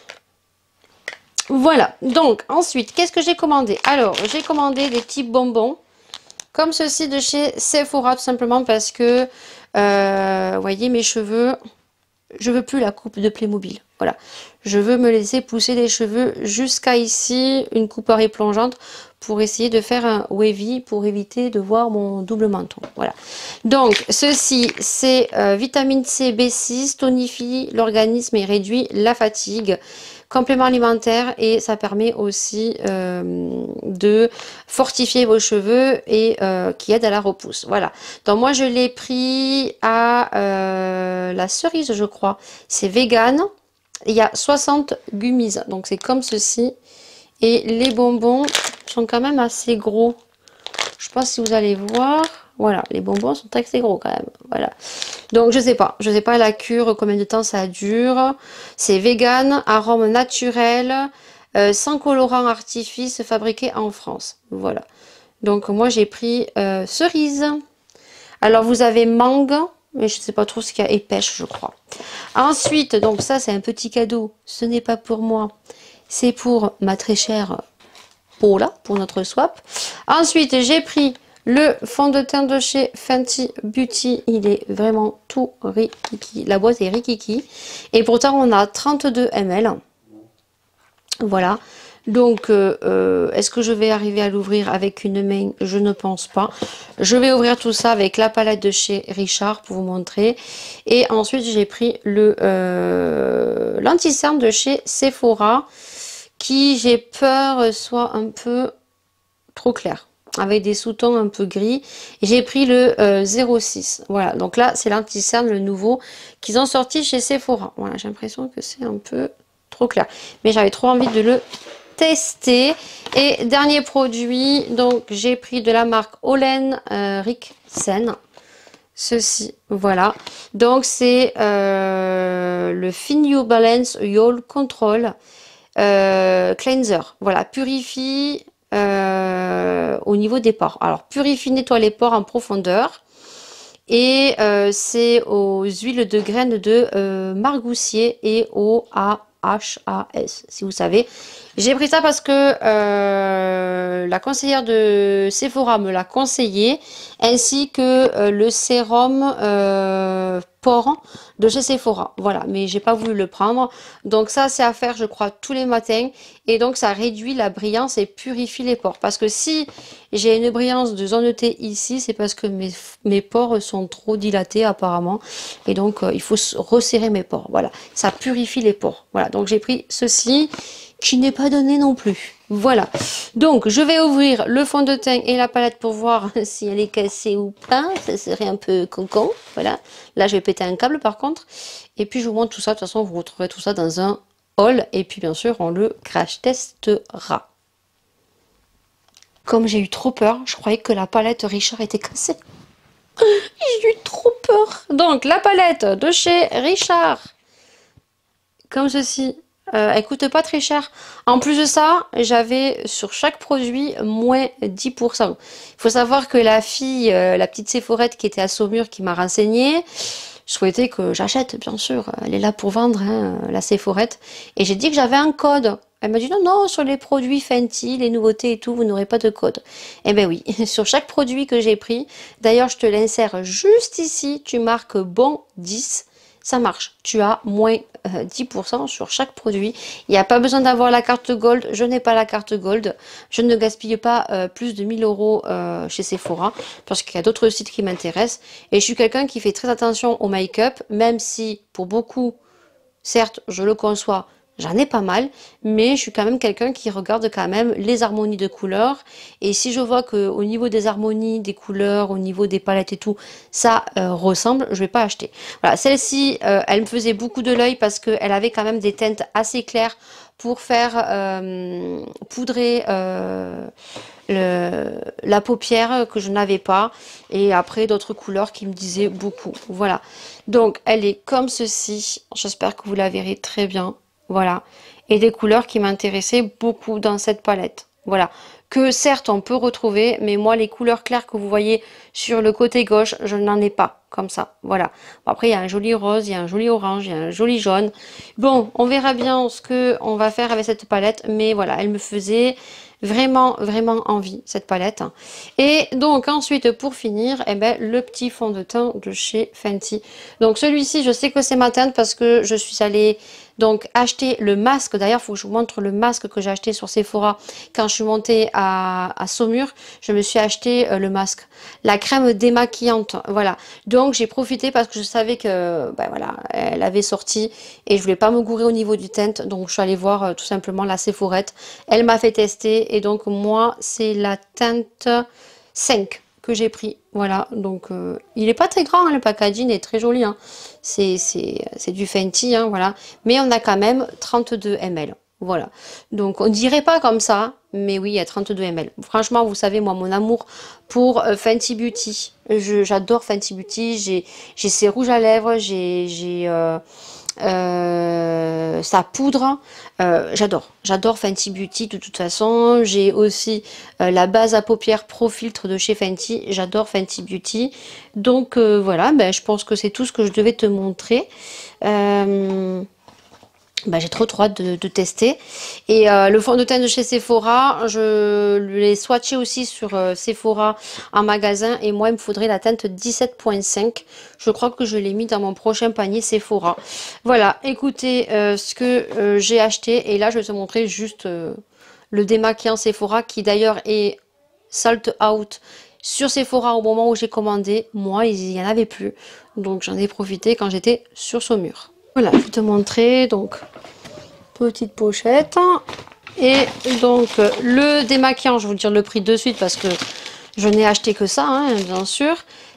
Voilà, donc ensuite, qu'est-ce que j'ai commandé? Alors, j'ai commandé des petits bonbons, comme ceci de chez Sephora, tout simplement parce que, vous voyez, mes cheveux... Je veux plus la coupe de Playmobil. Voilà. Je veux me laisser pousser les cheveux jusqu'à ici, une coupe à plongeante pour essayer de faire un wavy pour éviter de voir mon double menton. Voilà. Donc, ceci, c'est vitamine C B6, tonifie l'organisme et réduit la fatigue. Complément alimentaire et ça permet aussi de fortifier vos cheveux et qui aide à la repousse. Voilà. Donc moi je l'ai pris à la cerise je crois. C'est vegan. Il y a 60 gummies. Donc c'est comme ceci. Et les bonbons sont quand même assez gros. Je sais pas si vous allez voir. Voilà, les bonbons sont assez gros quand même. Voilà. Donc je sais pas la cure, combien de temps ça dure. C'est vegan, arôme naturel, sans colorant artifice, fabriqué en France. Voilà. Donc moi j'ai pris cerise. Alors vous avez mangue, mais je ne sais pas trop ce qu'il y a, et pêche je crois. Ensuite, donc ça c'est un petit cadeau. Ce n'est pas pour moi, c'est pour ma très chère Paula, pour notre swap. Ensuite j'ai pris le fond de teint de chez Fenty Beauty, il est vraiment tout rikiki. La boîte est rikiki. Et pourtant, on a 32 ml. Voilà. Donc, est-ce que je vais arriver à l'ouvrir avec une main? Je ne pense pas. Je vais ouvrir tout ça avec la palette de chez Richard pour vous montrer. Et ensuite, j'ai pris le l'anti-cerne de chez Sephora, qui j'ai peur soit un peu trop clair, avec des sous-tons un peu gris. J'ai pris le 06. Voilà, donc là, c'est l'anti-cerne, le nouveau, qu'ils ont sorti chez Sephora. Voilà, j'ai l'impression que c'est un peu trop clair. Mais j'avais trop envie de le tester. Et dernier produit, donc j'ai pris de la marque Olen Riksen. Ceci, voilà. Donc c'est le Fin You Balance Yole Control Cleanser. Voilà, purifie au niveau des pores. Alors, purifie, nettoie les pores en profondeur. Et c'est aux huiles de graines de margousier et au AHAS, si vous savez. J'ai pris ça parce que la conseillère de Sephora me l'a conseillé, ainsi que le sérum pore de chez Sephora. Voilà, mais j'ai pas voulu le prendre. Donc ça, c'est à faire, je crois, tous les matins. Et donc, ça réduit la brillance et purifie les pores. Parce que si j'ai une brillance de zone T ici, c'est parce que mes pores sont trop dilatés apparemment. Et donc, il faut resserrer mes pores. Voilà, ça purifie les pores. Voilà, donc j'ai pris ceci, qui n'est pas donné non plus. Voilà. Donc, je vais ouvrir le fond de teint et la palette pour voir si elle est cassée ou pas. Ça serait un peu concon. Voilà. Là, je vais péter un câble par contre. Et puis, je vous montre tout ça. De toute façon, vous retrouverez tout ça dans un haul. Et puis, bien sûr, on le crash testera. Comme j'ai eu trop peur, je croyais que la palette Richard était cassée. J'ai eu trop peur. Donc, la palette de chez Richard. Comme ceci. Elle coûte pas très cher. En plus de ça, j'avais sur chaque produit moins 10%. Il faut savoir que la fille, la petite Séphorette qui était à Saumur, qui m'a renseigné, souhaitait que j'achète, bien sûr. Elle est là pour vendre, hein, la Séphorette. Et j'ai dit que j'avais un code. Elle m'a dit non, non, sur les produits Fenty, les nouveautés et tout, vous n'aurez pas de code. Eh ben oui, sur chaque produit que j'ai pris, d'ailleurs, je te l'insère juste ici, tu marques bon 10. Ça marche, tu as moins 10% sur chaque produit. Il n'y a pas besoin d'avoir la carte Gold, je n'ai pas la carte Gold. Je ne gaspille pas plus de 1000 euros chez Sephora, parce qu'il y a d'autres sites qui m'intéressent. Et je suis quelqu'un qui fait très attention au make-up, même si pour beaucoup, certes, je le conçois, j'en ai pas mal, mais je suis quand même quelqu'un qui regarde quand même les harmonies de couleurs. Et si je vois que au niveau des harmonies, des couleurs, au niveau des palettes et tout, ça ressemble, je vais pas acheter. Voilà, celle-ci, elle me faisait beaucoup de l'œil parce qu'elle avait quand même des teintes assez claires pour faire poudrer la paupière que je n'avais pas. Et après, d'autres couleurs qui me disaient beaucoup. Voilà. Donc, elle est comme ceci. J'espère que vous la verrez très bien. Voilà, et des couleurs qui m'intéressaient beaucoup dans cette palette. Voilà, que certes on peut retrouver, mais moi les couleurs claires que vous voyez sur le côté gauche, je n'en ai pas comme ça. Voilà. Bon, après il y a un joli rose, il y a un joli orange, il y a un joli jaune. Bon, on verra bien ce que on va faire avec cette palette, mais voilà, elle me faisait vraiment envie cette palette. Et donc ensuite pour finir, eh ben, le petit fond de teint de chez Fenty. Donc celui-ci, je sais que c'est ma teinte parce que je suis allée donc acheter le masque. D'ailleurs, il faut que je vous montre le masque que j'ai acheté sur Sephora quand je suis montée à Saumur. Je me suis acheté le masque, la crème démaquillante. Voilà. Donc j'ai profité parce que je savais que ben voilà, elle avait sorti et je voulais pas me gourer au niveau du teint. Donc je suis allée voir tout simplement la Sephorette. Elle m'a fait tester et donc moi c'est la teinte 5 que j'ai pris. Voilà, donc il est pas très grand, hein, le packaging est très joli. Hein. C'est du Fenty, hein, voilà. Mais on a quand même 32 ml. Voilà. Donc on dirait pas comme ça, mais oui, il y a 32 ml. Franchement, vous savez, moi, mon amour pour Fenty Beauty. J'adore Fenty Beauty. J'ai ses rouges à lèvres, j'ai sa poudre, j'adore Fenty Beauty de toute façon. J'ai aussi la base à paupières Pro Filtre de chez Fenty, j'adore Fenty Beauty. Donc voilà, ben, je pense que c'est tout ce que je devais te montrer. Bah, j'ai trop hâte de tester. Et le fond de teint de chez Sephora, je l'ai swatché aussi sur Sephora en magasin. Et moi, il me faudrait la teinte 17.5. Je crois que je l'ai mis dans mon prochain panier Sephora. Voilà, écoutez ce que j'ai acheté. Et là, je vais te montrer juste le démaquillant Sephora qui d'ailleurs est sold out sur Sephora au moment où j'ai commandé. Moi, il n'y en avait plus. Donc j'en ai profité quand j'étais sur Saumur. Voilà, je vais te montrer. Donc, petite pochette. Et donc, le démaquillant, je vais vous dire le prix de suite parce que je n'ai acheté que ça, hein, bien sûr.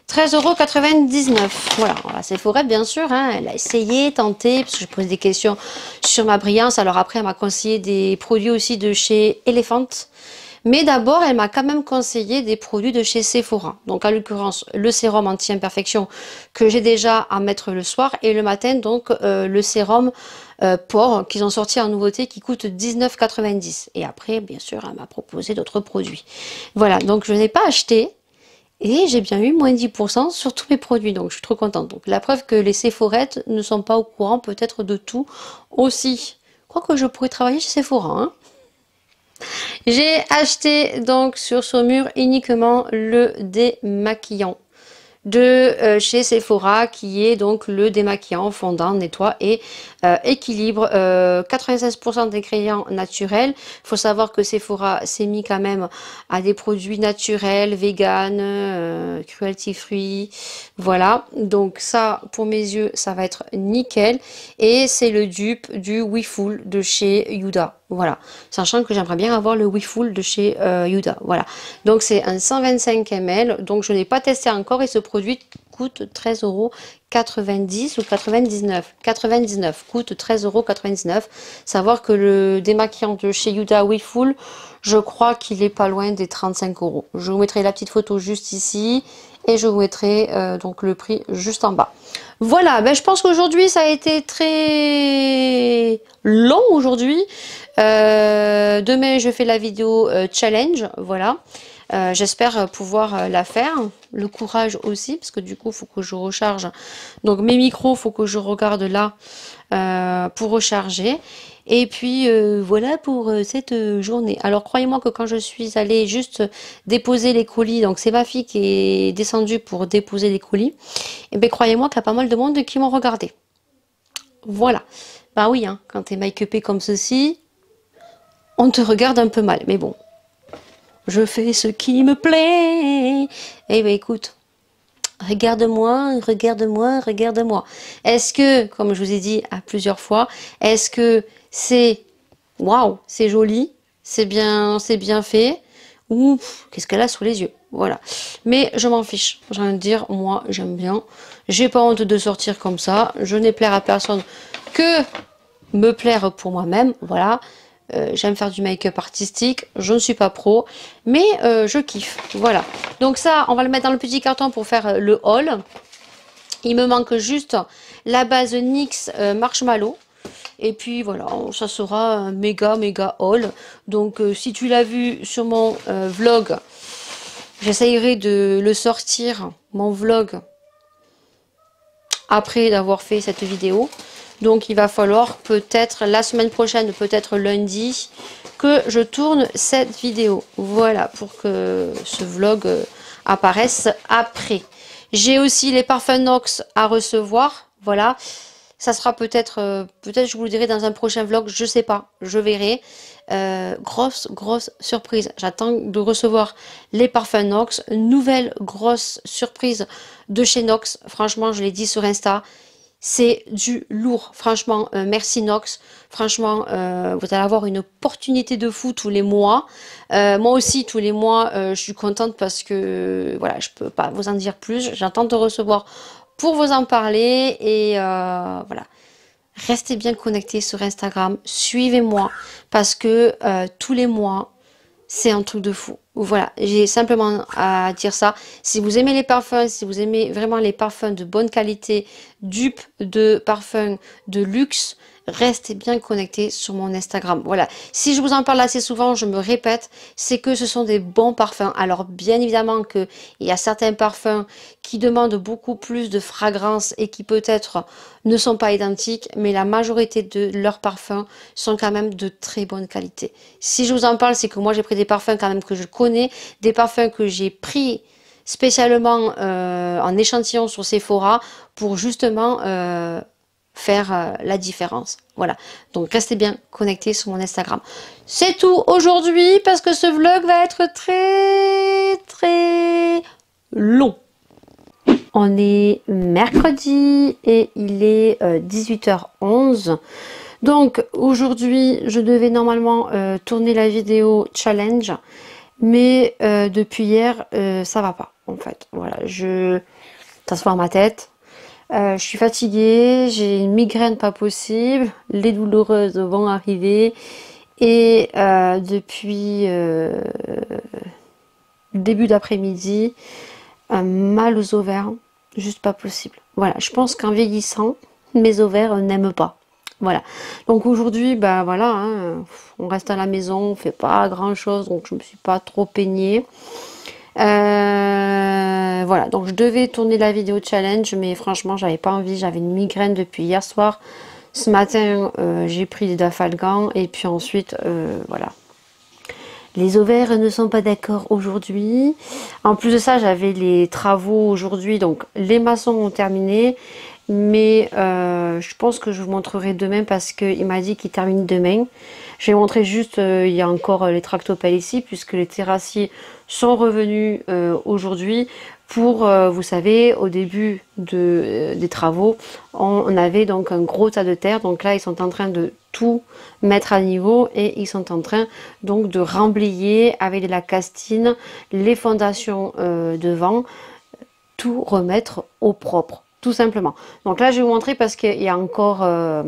13,99 €. Voilà, Sephora, bien sûr, hein, elle a essayé, tenté, parce que je pose des questions sur ma brillance. Alors après, elle m'a conseillé des produits aussi de chez Elephant. Mais d'abord, elle m'a quand même conseillé des produits de chez Sephora. Donc, en l'occurrence, le sérum anti-imperfection que j'ai déjà à mettre le soir. Et le matin, donc, le sérum pore qu'ils ont sorti en nouveauté qui coûte 19,90 €. Et après, bien sûr, elle m'a proposé d'autres produits. Voilà, donc je n'ai pas acheté. Et j'ai bien eu moins 10% sur tous mes produits. Donc, je suis trop contente. Donc, la preuve que les Sephorettes ne sont pas au courant peut-être de tout aussi. Je crois que je pourrais travailler chez Sephora, hein. J'ai acheté donc sur Saumur uniquement le démaquillant de chez Sephora qui est donc le démaquillant fondant, nettoie et équilibre. 96% d'ingrédients naturels. Il faut savoir que Sephora s'est mis quand même à des produits naturels, vegan, cruelty free. Voilà, donc ça pour mes yeux ça va être nickel. Et c'est le dupe du WeFull de chez Huda. Voilà, sachant que j'aimerais bien avoir le WeFull de chez Huda. Voilà, donc c'est un 125 ml. Donc je n'ai pas testé encore et ce produit coûte 13,90 € ou 99. 99 coûte 13,99 €. Savoir que le démaquillant de chez Huda WeFull, je crois qu'il est pas loin des 35 €. Je vous mettrai la petite photo juste ici et je vous mettrai donc le prix juste en bas. Voilà, ben je pense qu'aujourd'hui ça a été très long aujourd'hui. Demain je fais la vidéo challenge, voilà. J'espère pouvoir la faire. Le courage aussi, parce que du coup, il faut que je recharge. Donc mes micros, il faut que je regarde là pour recharger. Et puis voilà pour cette journée. Alors croyez-moi que quand je suis allée juste déposer les colis, donc c'est ma fille qui est descendue pour déposer les colis, et bien croyez-moi qu'il y a pas mal de monde qui m'ont regardé. Voilà. Bah oui, hein, quand t'es make-upé comme ceci, on te regarde un peu mal. Mais bon, je fais ce qui me plaît. Eh bien écoute, regarde-moi, regarde-moi, regarde-moi. Est-ce que, comme je vous ai dit à plusieurs fois, est-ce que c'est waouh, c'est joli, c'est bien fait, ou qu'est-ce qu'elle a sous les yeux? Voilà. Mais je m'en fiche. J'ai envie de dire, moi j'aime bien. J'ai pas honte de sortir comme ça. Je n'ai plaire à personne que me plaire pour moi-même. Voilà. J'aime faire du make-up artistique, je ne suis pas pro, mais je kiffe. Voilà. Donc ça, on va le mettre dans le petit carton pour faire le haul. Il me manque juste la base NYX Marshmallow. Et puis voilà, ça sera un méga haul. Donc si tu l'as vu sur mon vlog, j'essayerai de le sortir, mon vlog, après d'avoir fait cette vidéo. Donc il va falloir peut-être la semaine prochaine, peut-être lundi, que je tourne cette vidéo. Voilà, pour que ce vlog apparaisse après. J'ai aussi les parfums Nox à recevoir. Voilà. Ça sera peut-être, je vous le dirai dans un prochain vlog, je sais pas, je verrai. Grosse surprise. J'attends de recevoir les parfums Nox. Nouvelle grosse surprise de chez Nox. Franchement, je l'ai dit sur Insta. C'est du lourd, franchement, merci Nox, franchement, vous allez avoir une opportunité de fou tous les mois. Moi aussi, tous les mois, je suis contente parce que, voilà, je peux pas vous en dire plus. J'attends de recevoir pour vous en parler et voilà. Restez bien connectés sur Instagram, suivez-moi parce que tous les mois, c'est un truc de fou. Voilà, j'ai simplement à dire ça. Si vous aimez les parfums, si vous aimez vraiment les parfums de bonne qualité, dupes de parfums de luxe, restez bien connectés sur mon Instagram. Voilà, si je vous en parle assez souvent, je me répète, c'est que ce sont des bons parfums. Alors bien évidemment qu'il y a certains parfums qui demandent beaucoup plus de fragrance et qui peut-être ne sont pas identiques, mais la majorité de leurs parfums sont quand même de très bonne qualité. Si je vous en parle, c'est que moi j'ai pris des parfums quand même que je connais, des parfums que j'ai pris spécialement en échantillon sur Sephora pour justement faire la différence. Voilà, donc restez bien connectés sur mon Instagram. C'est tout aujourd'hui parce que ce vlog va être très long. On est mercredi et il est 18h11. Donc aujourd'hui, je devais normalement tourner la vidéo challenge, mais depuis hier, ça va pas en fait. Voilà, ça se voit dans ma tête. Je suis fatiguée, j'ai une migraine pas possible, les douleuses vont arriver et depuis début d'après-midi, un mal aux ovaires, juste pas possible. Voilà, je pense qu'en vieillissant, mes ovaires n'aiment pas. Voilà, donc aujourd'hui, bah voilà, hein, on reste à la maison, on fait pas grand chose, donc je me suis pas trop peignée. Voilà, donc je devais tourner la vidéo challenge, mais franchement, j'avais pas envie, j'avais une migraine depuis hier soir. Ce matin, j'ai pris des Dafalgan et puis ensuite, voilà. Les ovaires ne sont pas d'accord aujourd'hui. En plus de ça, j'avais les travaux aujourd'hui, donc les maçons ont terminé. Mais je pense que je vous montrerai demain parce qu'il m'a dit qu'il termine demain. Je vais montrer juste, il y a encore les tractopelles ici puisque les terrassiers sont revenus aujourd'hui. Pour, vous savez, au début des travaux, on avait donc un gros tas de terre. Donc là, ils sont en train de tout mettre à niveau et ils sont en train donc de remblayer avec de la castine les fondations devant, tout remettre au propre. Tout simplement. Donc là, je vais vous montrer parce qu'il y a encore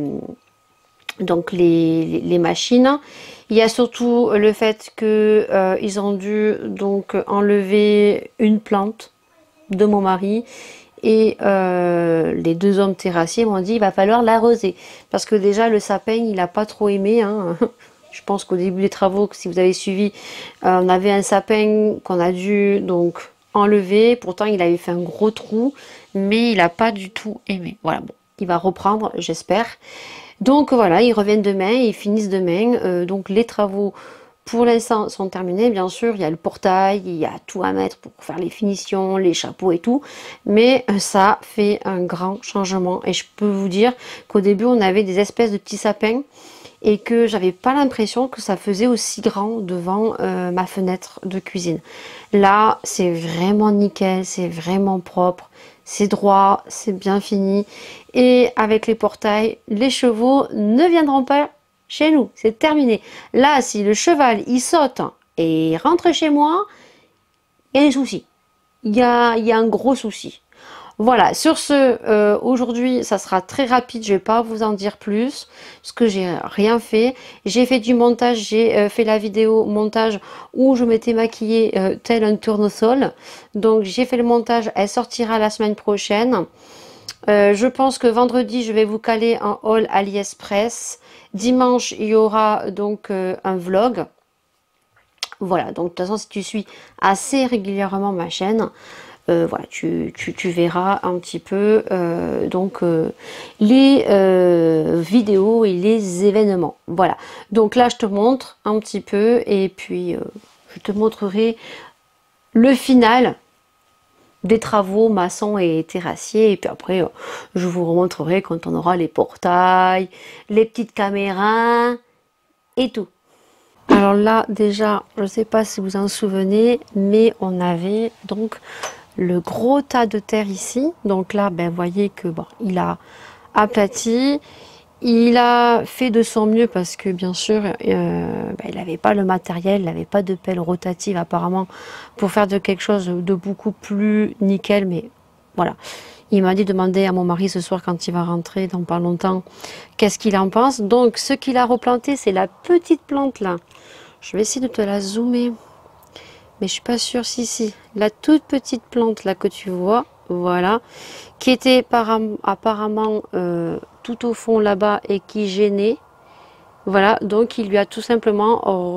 donc les machines. Il y a surtout le fait que ils ont dû donc enlever une plante de mon mari et les deux hommes terrassiers m'ont dit il va falloir l'arroser parce que déjà le sapin il n'a pas trop aimé. Hein. Je pense qu'au début des travaux, si vous avez suivi, on avait un sapin qu'on a dû donc enlever. Pourtant, il avait fait un gros trou, mais il n'a pas du tout aimé. Voilà, bon, il va reprendre, j'espère. Donc voilà, ils reviennent demain, ils finissent demain. Donc les travaux, pour l'instant, sont terminés. Bien sûr, il y a le portail, il y a tout à mettre pour faire les finitions, les chapeaux et tout. Mais ça fait un grand changement. Et je peux vous dire qu'au début, on avait des espèces de petits sapins et que j'avais pas l'impression que ça faisait aussi grand devant ma fenêtre de cuisine. Là, c'est vraiment nickel, c'est vraiment propre, c'est droit, c'est bien fini. Et avec les portails, les chevaux ne viendront pas chez nous, c'est terminé. Là, si le cheval, il saute et rentre chez moi, il y a des soucis. Il y a un gros souci. Voilà, sur ce, aujourd'hui, ça sera très rapide, je vais pas vous en dire plus, parce que j'ai rien fait. J'ai fait du montage, j'ai fait la vidéo montage où je m'étais maquillée tel un tournesol. Donc j'ai fait le montage, elle sortira la semaine prochaine. Je pense que vendredi, je vais vous caler un haul AliExpress. Dimanche, il y aura donc un vlog. Voilà, donc de toute façon, si tu suis assez régulièrement ma chaîne, voilà, tu verras un petit peu donc les vidéos et les événements. Voilà, donc là je te montre un petit peu et puis je te montrerai le final des travaux maçons et terrassiers et puis après je vous remontrerai quand on aura les portails, les petites caméras et tout. Alors là déjà, je ne sais pas si vous en souvenez, mais on avait donc le gros tas de terre ici. Donc là, ben, vous voyez que bon, il a aplati. Il a fait de son mieux parce que bien sûr, ben, il n'avait pas le matériel, il n'avait pas de pelle rotative apparemment pour faire de quelque chose de beaucoup plus nickel. Mais voilà, il m'a dit de demander à mon mari ce soir quand il va rentrer dans pas longtemps qu'est-ce qu'il en pense. Donc ce qu'il a replanté, c'est la petite plante là. Je vais essayer de te la zoomer. Mais je suis pas sûre si la toute petite plante là que tu vois, voilà, qui était apparemment tout au fond là-bas et qui gênait, voilà, donc il lui a tout simplement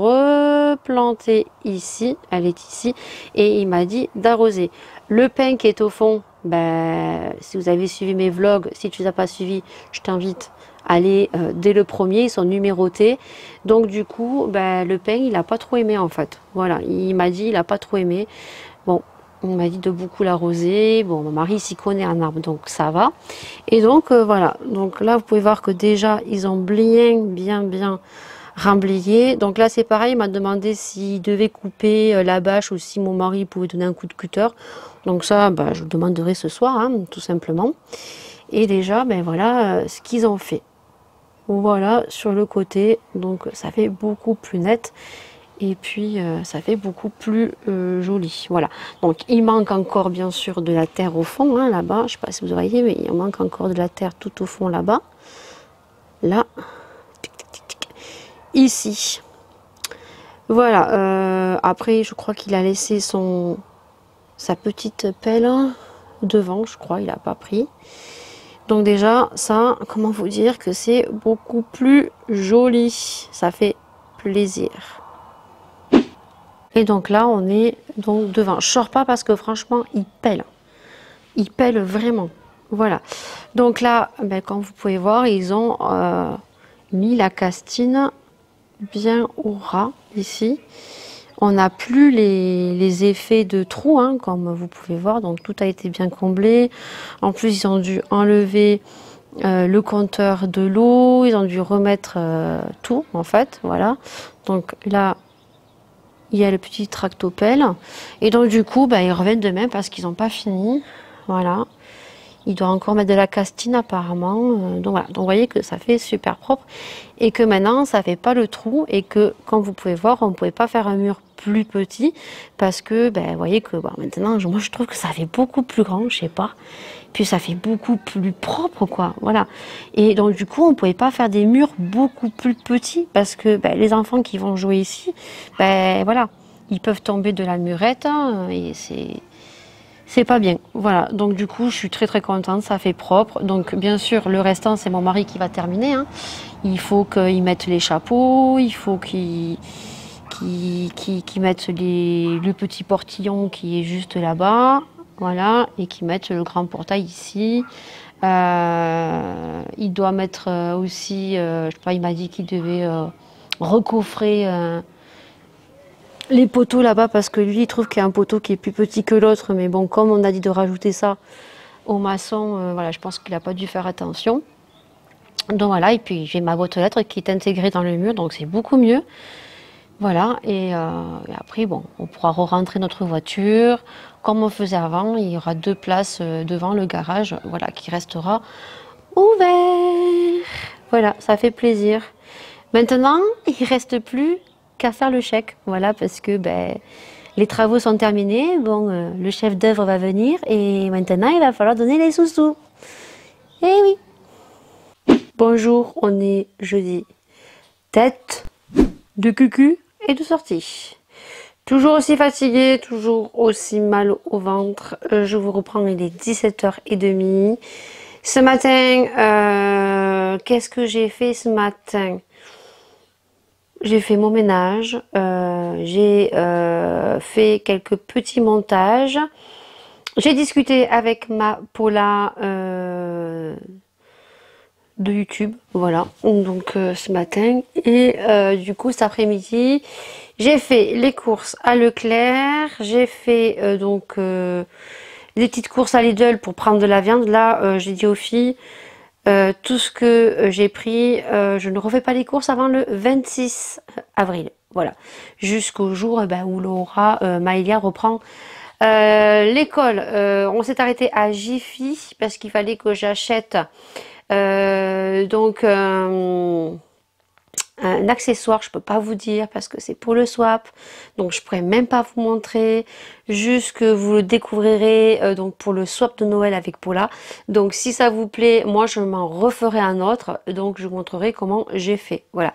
replanté ici, elle est ici, et il m'a dit d'arroser. Le pin qui est au fond, ben, si vous avez suivi mes vlogs, si tu ne les as pas suivis, je t'invite à aller dès le premier, ils sont numérotés. Donc du coup, ben, le pin, il n'a pas trop aimé en fait. Voilà, il m'a dit, il n'a pas trop aimé. Bon, On m'a dit de beaucoup l'arroser. Bon, mon mari s'y connaît en arbre, donc ça va. Et donc, voilà. Donc là, vous pouvez voir que déjà, ils ont bien remblayé. Donc là, c'est pareil. Il m'a demandé s'il devait couper la bâche ou si mon mari pouvait donner un coup de cutter. Donc ça, bah, je le demanderai ce soir, hein, tout simplement. Et déjà, ben voilà ce qu'ils ont fait. Voilà, sur le côté. Donc ça fait beaucoup plus net. Et puis ça fait beaucoup plus joli. Voilà. Donc il manque encore bien sûr de la terre au fond, hein, là-bas. Je ne sais pas si vous voyez, mais il manque encore de la terre tout au fond là-bas. Là. Ici. Voilà. Après, je crois qu'il a laissé sa petite pelle devant, je crois. Il n'a pas pris. Donc déjà, ça, comment vous dire que c'est beaucoup plus joli. Ça fait plaisir. Et donc là, on est donc devant. Je sors pas parce que franchement, il pèle. Il pèle vraiment. Voilà. Donc là, ben, comme vous pouvez voir, ils ont mis la castine bien au ras ici. On n'a plus les effets de trous, hein, comme vous pouvez voir. Donc tout a été bien comblé. En plus, ils ont dû enlever le compteur de l'eau. Ils ont dû remettre tout, en fait. Voilà. Donc là, il y a le petit tractopelle. Et donc du coup, bah, ils reviennent demain parce qu'ils n'ont pas fini. Voilà. Il doit encore mettre de la castine apparemment. Donc voilà. Donc vous voyez que ça fait super propre. Et que maintenant, ça fait pas le trou. Et que, comme vous pouvez voir, on ne pouvait pas faire un mur plus petit. Parce que, ben, vous voyez que bah, maintenant, moi je trouve que ça fait beaucoup plus grand. Je sais pas. Puis ça fait beaucoup plus propre, quoi. Voilà. Et donc du coup, on ne pouvait pas faire des murs beaucoup plus petits. Parce que ben, les enfants qui vont jouer ici, ben voilà, ils peuvent tomber de la murette. Hein, et c'est pas bien. Voilà. Donc du coup, je suis très contente. Ça fait propre. Donc bien sûr, le restant, c'est mon mari qui va terminer. Hein. Il faut qu'il mette les chapeaux. Il faut qu'il mette le petit portillon qui est juste là-bas. Voilà, et qui mettent le grand portail ici. Il doit mettre aussi, je sais pas, il m'a dit qu'il devait recoffrer les poteaux là-bas parce que lui, il trouve qu'il y a un poteau qui est plus petit que l'autre. Mais bon, comme on a dit de rajouter ça au maçon, voilà, je pense qu'il n'a pas dû faire attention. Donc voilà, et puis j'ai ma boîte aux lettres qui est intégrée dans le mur, donc c'est beaucoup mieux. Voilà, et après, bon, on pourra re-rentrer notre voiture. Comme on faisait avant, il y aura 2 places devant le garage, voilà, qui restera ouvert. Voilà, ça fait plaisir. Maintenant, il ne reste plus qu'à faire le chèque. Voilà, parce que ben, les travaux sont terminés. Bon, le chef d'œuvre va venir et maintenant, il va falloir donner les sous-sous. Eh oui. Bonjour, on est jeudi. Tête de cucu et de sortie. Toujours aussi fatiguée, toujours aussi mal au ventre. Je vous reprends, il est 17h30. Ce matin, qu'est-ce que j'ai fait ce matin? J'ai fait mon ménage, j'ai fait quelques petits montages. J'ai discuté avec ma Paula de YouTube, voilà, donc ce matin. Et du coup, cet après-midi, j'ai fait les courses à Leclerc. J'ai fait donc des petites courses à Lidl pour prendre de la viande. Là, j'ai dit aux filles, tout ce que j'ai pris, je ne refais pas les courses avant le 26 avril. Voilà, jusqu'au jour ben, où Laura, Maëlia reprend l'école. On s'est arrêté à Jiffy parce qu'il fallait que j'achète donc un accessoire, je peux pas vous dire parce que c'est pour le swap, donc je pourrais même pas vous montrer, juste que vous le découvrirez donc pour le swap de Noël avec Paula. Donc si ça vous plaît, moi je m'en referai un autre, donc je vous montrerai comment j'ai fait. Voilà.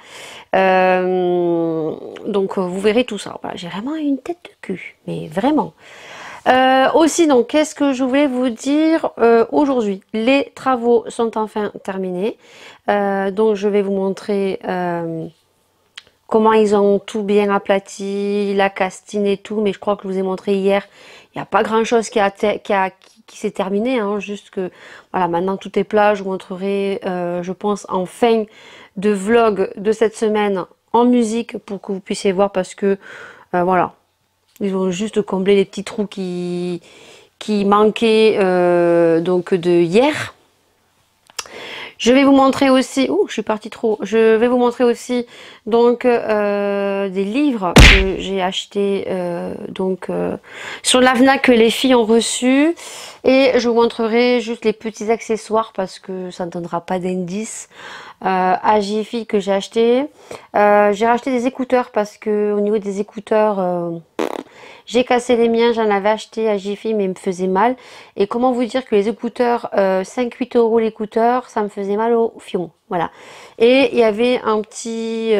Donc vous verrez tout ça. Voilà, j'ai vraiment une tête de cul, mais vraiment. Aussi, donc, qu'est-ce que je voulais vous dire aujourd'hui? Les travaux sont enfin terminés. Donc, je vais vous montrer comment ils ont tout bien aplati, la castine et tout. Mais je crois que je vous ai montré hier. Il n'y a pas grand-chose qui s'est terminé. Hein, juste que, voilà, maintenant tout est plat. Je vous montrerai, je pense, en fin de vlog de cette semaine en musique pour que vous puissiez voir parce que, voilà. Ils ont juste comblé les petits trous qui manquaient donc de hier. Je vais vous montrer aussi, je suis partie trop. Je vais vous montrer aussi donc des livres que j'ai achetés sur la Fnac que les filles ont reçus, et je vous montrerai juste les petits accessoires parce que ça ne donnera pas d'indice. À Jiffy que j'ai acheté. J'ai racheté des écouteurs parce que au niveau des écouteurs, j'ai cassé les miens, j'en avais acheté à Jiffy mais ils me faisaient mal. Et comment vous dire que les écouteurs, 5-8 € l'écouteur, ça me faisait mal au fion. Voilà. Et il y avait un petit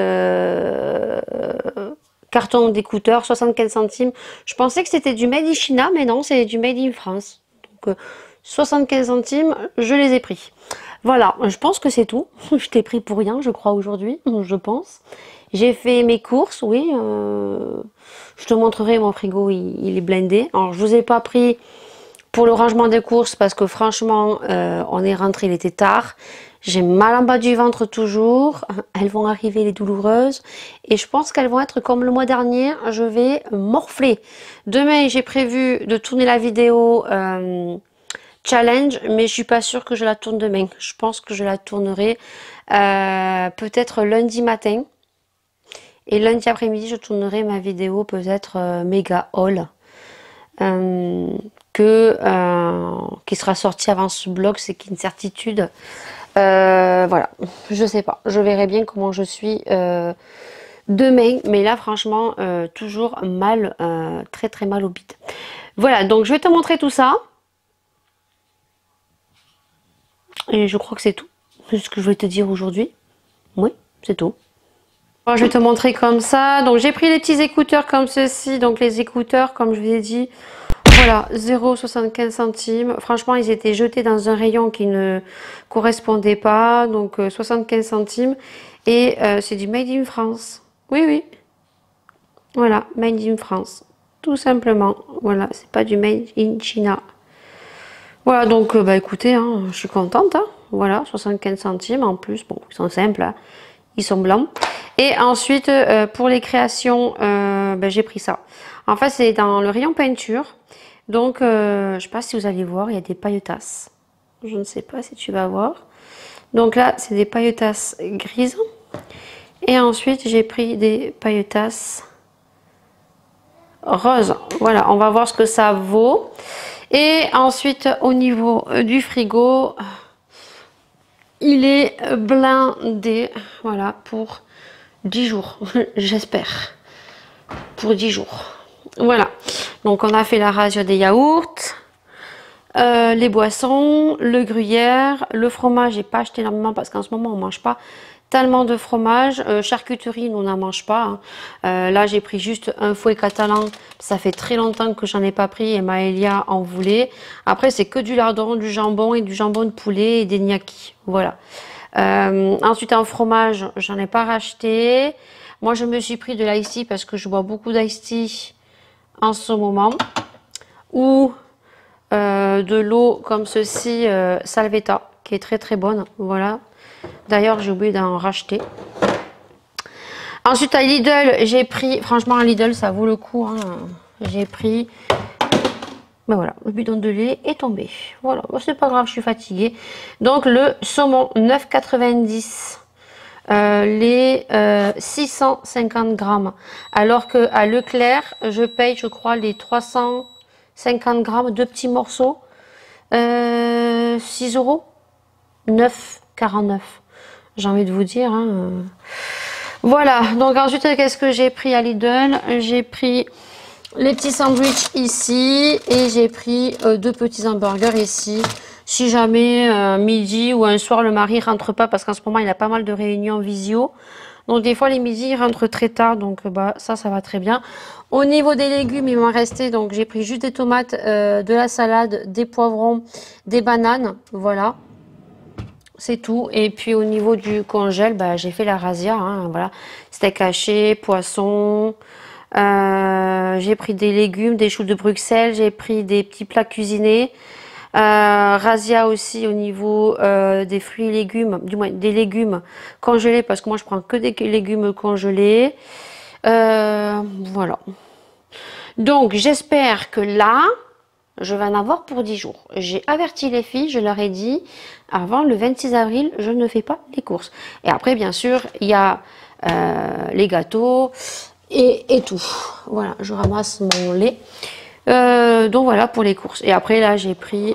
carton d'écouteurs, 75 centimes. Je pensais que c'était du Made in China, mais non, c'est du Made in France. Donc 75 centimes, je les ai pris. Voilà, je pense que c'est tout. Je t'ai pris pour rien, je crois, aujourd'hui, je pense. J'ai fait mes courses, oui. Je te montrerai, mon frigo, il est blindé. Alors, je vous ai pas pris pour le rangement des courses parce que franchement, on est rentré, il était tard. J'ai mal en bas du ventre toujours. Elles vont arriver, les douloureuses. Et je pense qu'elles vont être comme le mois dernier. Je vais morfler. Demain, j'ai prévu de tourner la vidéo challenge, mais je suis pas sûre que je la tourne demain. Je pense que je la tournerai peut-être lundi matin. Et lundi après-midi, je tournerai ma vidéo peut-être méga haul. Qui sera sortie avant ce vlog, c'est qu'une certitude. Voilà, je sais pas. Je verrai bien comment je suis demain. Mais là, franchement, toujours mal, très très mal au bide. Voilà, donc je vais te montrer tout ça. Et je crois que c'est tout. C'est ce que je voulais te dire aujourd'hui. Oui, c'est tout. Bon, je vais te montrer comme ça. Donc j'ai pris les petits écouteurs comme ceci. Donc les écouteurs, comme je vous ai dit, voilà, 0,75 centimes. Franchement, ils étaient jetés dans un rayon qui ne correspondait pas. Donc 75 centimes. Et c'est du Made in France. Oui, oui. Voilà, Made in France. Tout simplement. Voilà, c'est pas du Made in China. Voilà, donc bah écoutez, hein, je suis contente. Hein. Voilà, 75 centimes en plus. Bon, ils sont simples. Hein. Ils sont blancs. Et ensuite, pour les créations, ben, j'ai pris ça. En fait, c'est dans le rayon peinture. Donc, je ne sais pas si vous allez voir, il y a des pailletasses. Je ne sais pas si tu vas voir. Donc là, c'est des pailletasses grises. Et ensuite, j'ai pris des pailletasses roses. Voilà, on va voir ce que ça vaut. Et ensuite, au niveau du frigo, il est blindé. Voilà, pour 10 jours, j'espère. Pour 10 jours. Voilà. Donc, on a fait la razzia des yaourts, les boissons, le gruyère, le fromage. J'ai pas acheté énormément parce qu'en ce moment, on mange pas tellement de fromage. Charcuterie, nous, on n'en mange pas. Hein. Là, j'ai pris juste un fouet catalan. Ça fait très longtemps que j'en ai pas pris et Maëlia en voulait. Après, c'est que du lardon, du jambon et du jambon de poulet et des gnocchis. Voilà. Ensuite, en fromage, j'en ai pas racheté. Moi, je me suis pris de l'ice tea parce que je bois beaucoup d'ice tea en ce moment. Ou de l'eau comme ceci, Salvetta, qui est très très bonne. Voilà. D'ailleurs, j'ai oublié d'en racheter. Ensuite, à Lidl, j'ai pris... Franchement, à Lidl, ça vaut le coup. Hein. J'ai pris... Ben voilà, le bidon de lait est tombé. Voilà, c'est pas grave, je suis fatiguée. Donc, le saumon, 9,90 les 650 grammes. Alors qu'à Leclerc, je paye, je crois, les 350 grammes, deux petits morceaux. 6 €, 9,49. J'ai envie de vous dire. Hein. Voilà, donc ensuite, qu'est-ce que j'ai pris à Lidl? J'ai pris les petits sandwichs ici et j'ai pris deux petits hamburgers ici. Si jamais midi ou un soir le mari rentre pas, parce qu'en ce moment il a pas mal de réunions visio. Donc des fois les midis il rentre très tard, donc bah ça va très bien. Au niveau des légumes, il m'en restait, donc j'ai pris juste des tomates, de la salade, des poivrons, des bananes, voilà. C'est tout. Et puis au niveau du congèle, bah, j'ai fait la razzia, hein, voilà. Steak haché, poisson. J'ai pris des légumes, des choux de Bruxelles, j'ai pris des petits plats cuisinés. Razzia aussi au niveau des fruits et légumes, du moins des légumes congelés, parce que moi je prends que des légumes congelés. Voilà. Donc j'espère que là, je vais en avoir pour 10 jours. J'ai averti les filles, je leur ai dit, avant le 26 avril, je ne fais pas les courses. Et après, bien sûr, il y a les gâteaux et tout. Voilà, je ramasse mon lait. Donc voilà pour les courses. Et après, là, j'ai pris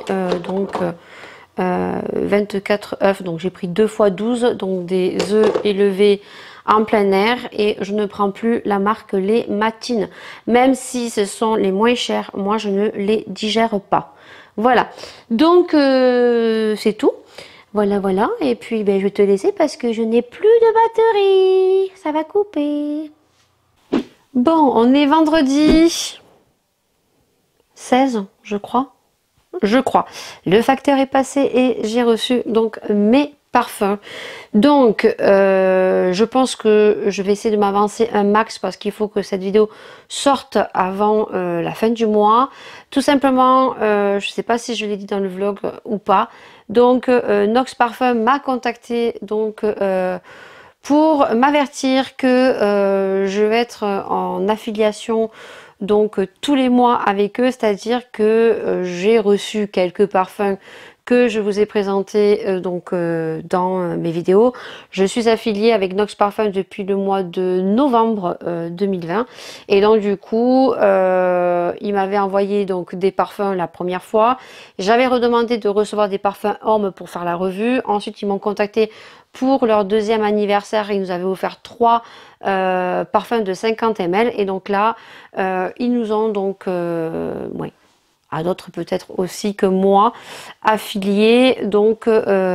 24 œufs. Donc j'ai pris 2 fois 12, donc des œufs élevés en plein air, et je ne prends plus la marque les Matines, même si ce sont les moins chers, moi je ne les digère pas. Voilà, donc c'est tout. Voilà, voilà, et puis ben, je vais te laisser parce que je n'ai plus de batterie, ça va couper. Bon, on est vendredi 16, je crois. Je crois. Le facteur est passé et j'ai reçu donc mes parfums. Donc, je pense que je vais essayer de m'avancer un max parce qu'il faut que cette vidéo sorte avant la fin du mois. Tout simplement, je ne sais pas si je l'ai dit dans le vlog ou pas. Donc, Nox Parfum m'a contacté donc pour m'avertir que je vais être en affiliation donc tous les mois avec eux, c'est-à-dire que j'ai reçu quelques parfums que je vous ai présentés dans mes vidéos. Je suis affiliée avec Nox Parfum depuis le mois de novembre 2020, et donc du coup ils m'avaient envoyé donc des parfums la première fois. J'avais redemandé de recevoir des parfums Homme pour faire la revue. Ensuite ils m'ont contacté pour leur deuxième anniversaire. Ils nous avaient offert 3 parfums de 50 ml, et donc là ils nous ont donc ouais, à d'autres peut-être aussi que moi, affiliés, donc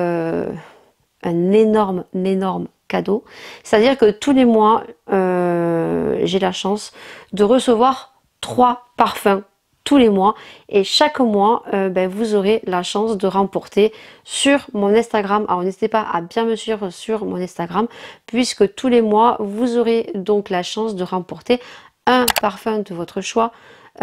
un énorme cadeau. C'est-à-dire que tous les mois j'ai la chance de recevoir 3 parfums tous les mois, et chaque mois ben, vous aurez la chance de remporter sur mon Instagram. Alors n'hésitez pas à bien me suivre sur mon Instagram, puisque tous les mois vous aurez donc la chance de remporter un parfum de votre choix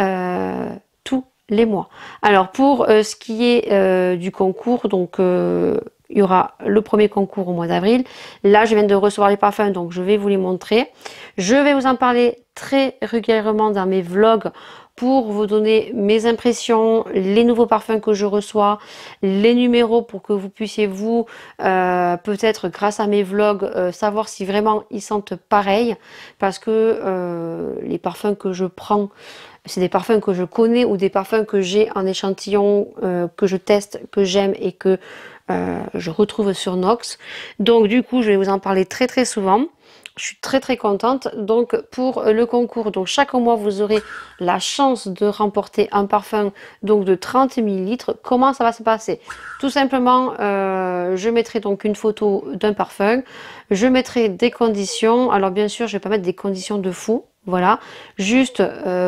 tous les mois. Alors pour ce qui est du concours, donc il y aura le premier concours au mois d'avril. Là je viens de recevoir les parfums, donc je vais vous les montrer. Je vais vous en parler très régulièrement dans mes vlogs pour vous donner mes impressions, les nouveaux parfums que je reçois, les numéros, pour que vous puissiez vous, peut-être grâce à mes vlogs, savoir si vraiment ils sentent pareil, parce que les parfums que je prends, c'est des parfums que je connais ou des parfums que j'ai en échantillon, que je teste, que j'aime et que je retrouve sur Nox. Donc du coup, je vais vous en parler très souvent. Je suis très contente. Donc pour le concours, donc chaque mois vous aurez la chance de remporter un parfum donc de 30 millilitres. Comment ça va se passer? Tout simplement, je mettrai donc une photo d'un parfum. Je mettrai des conditions. Alors bien sûr, je vais pas mettre des conditions de fou. Voilà, juste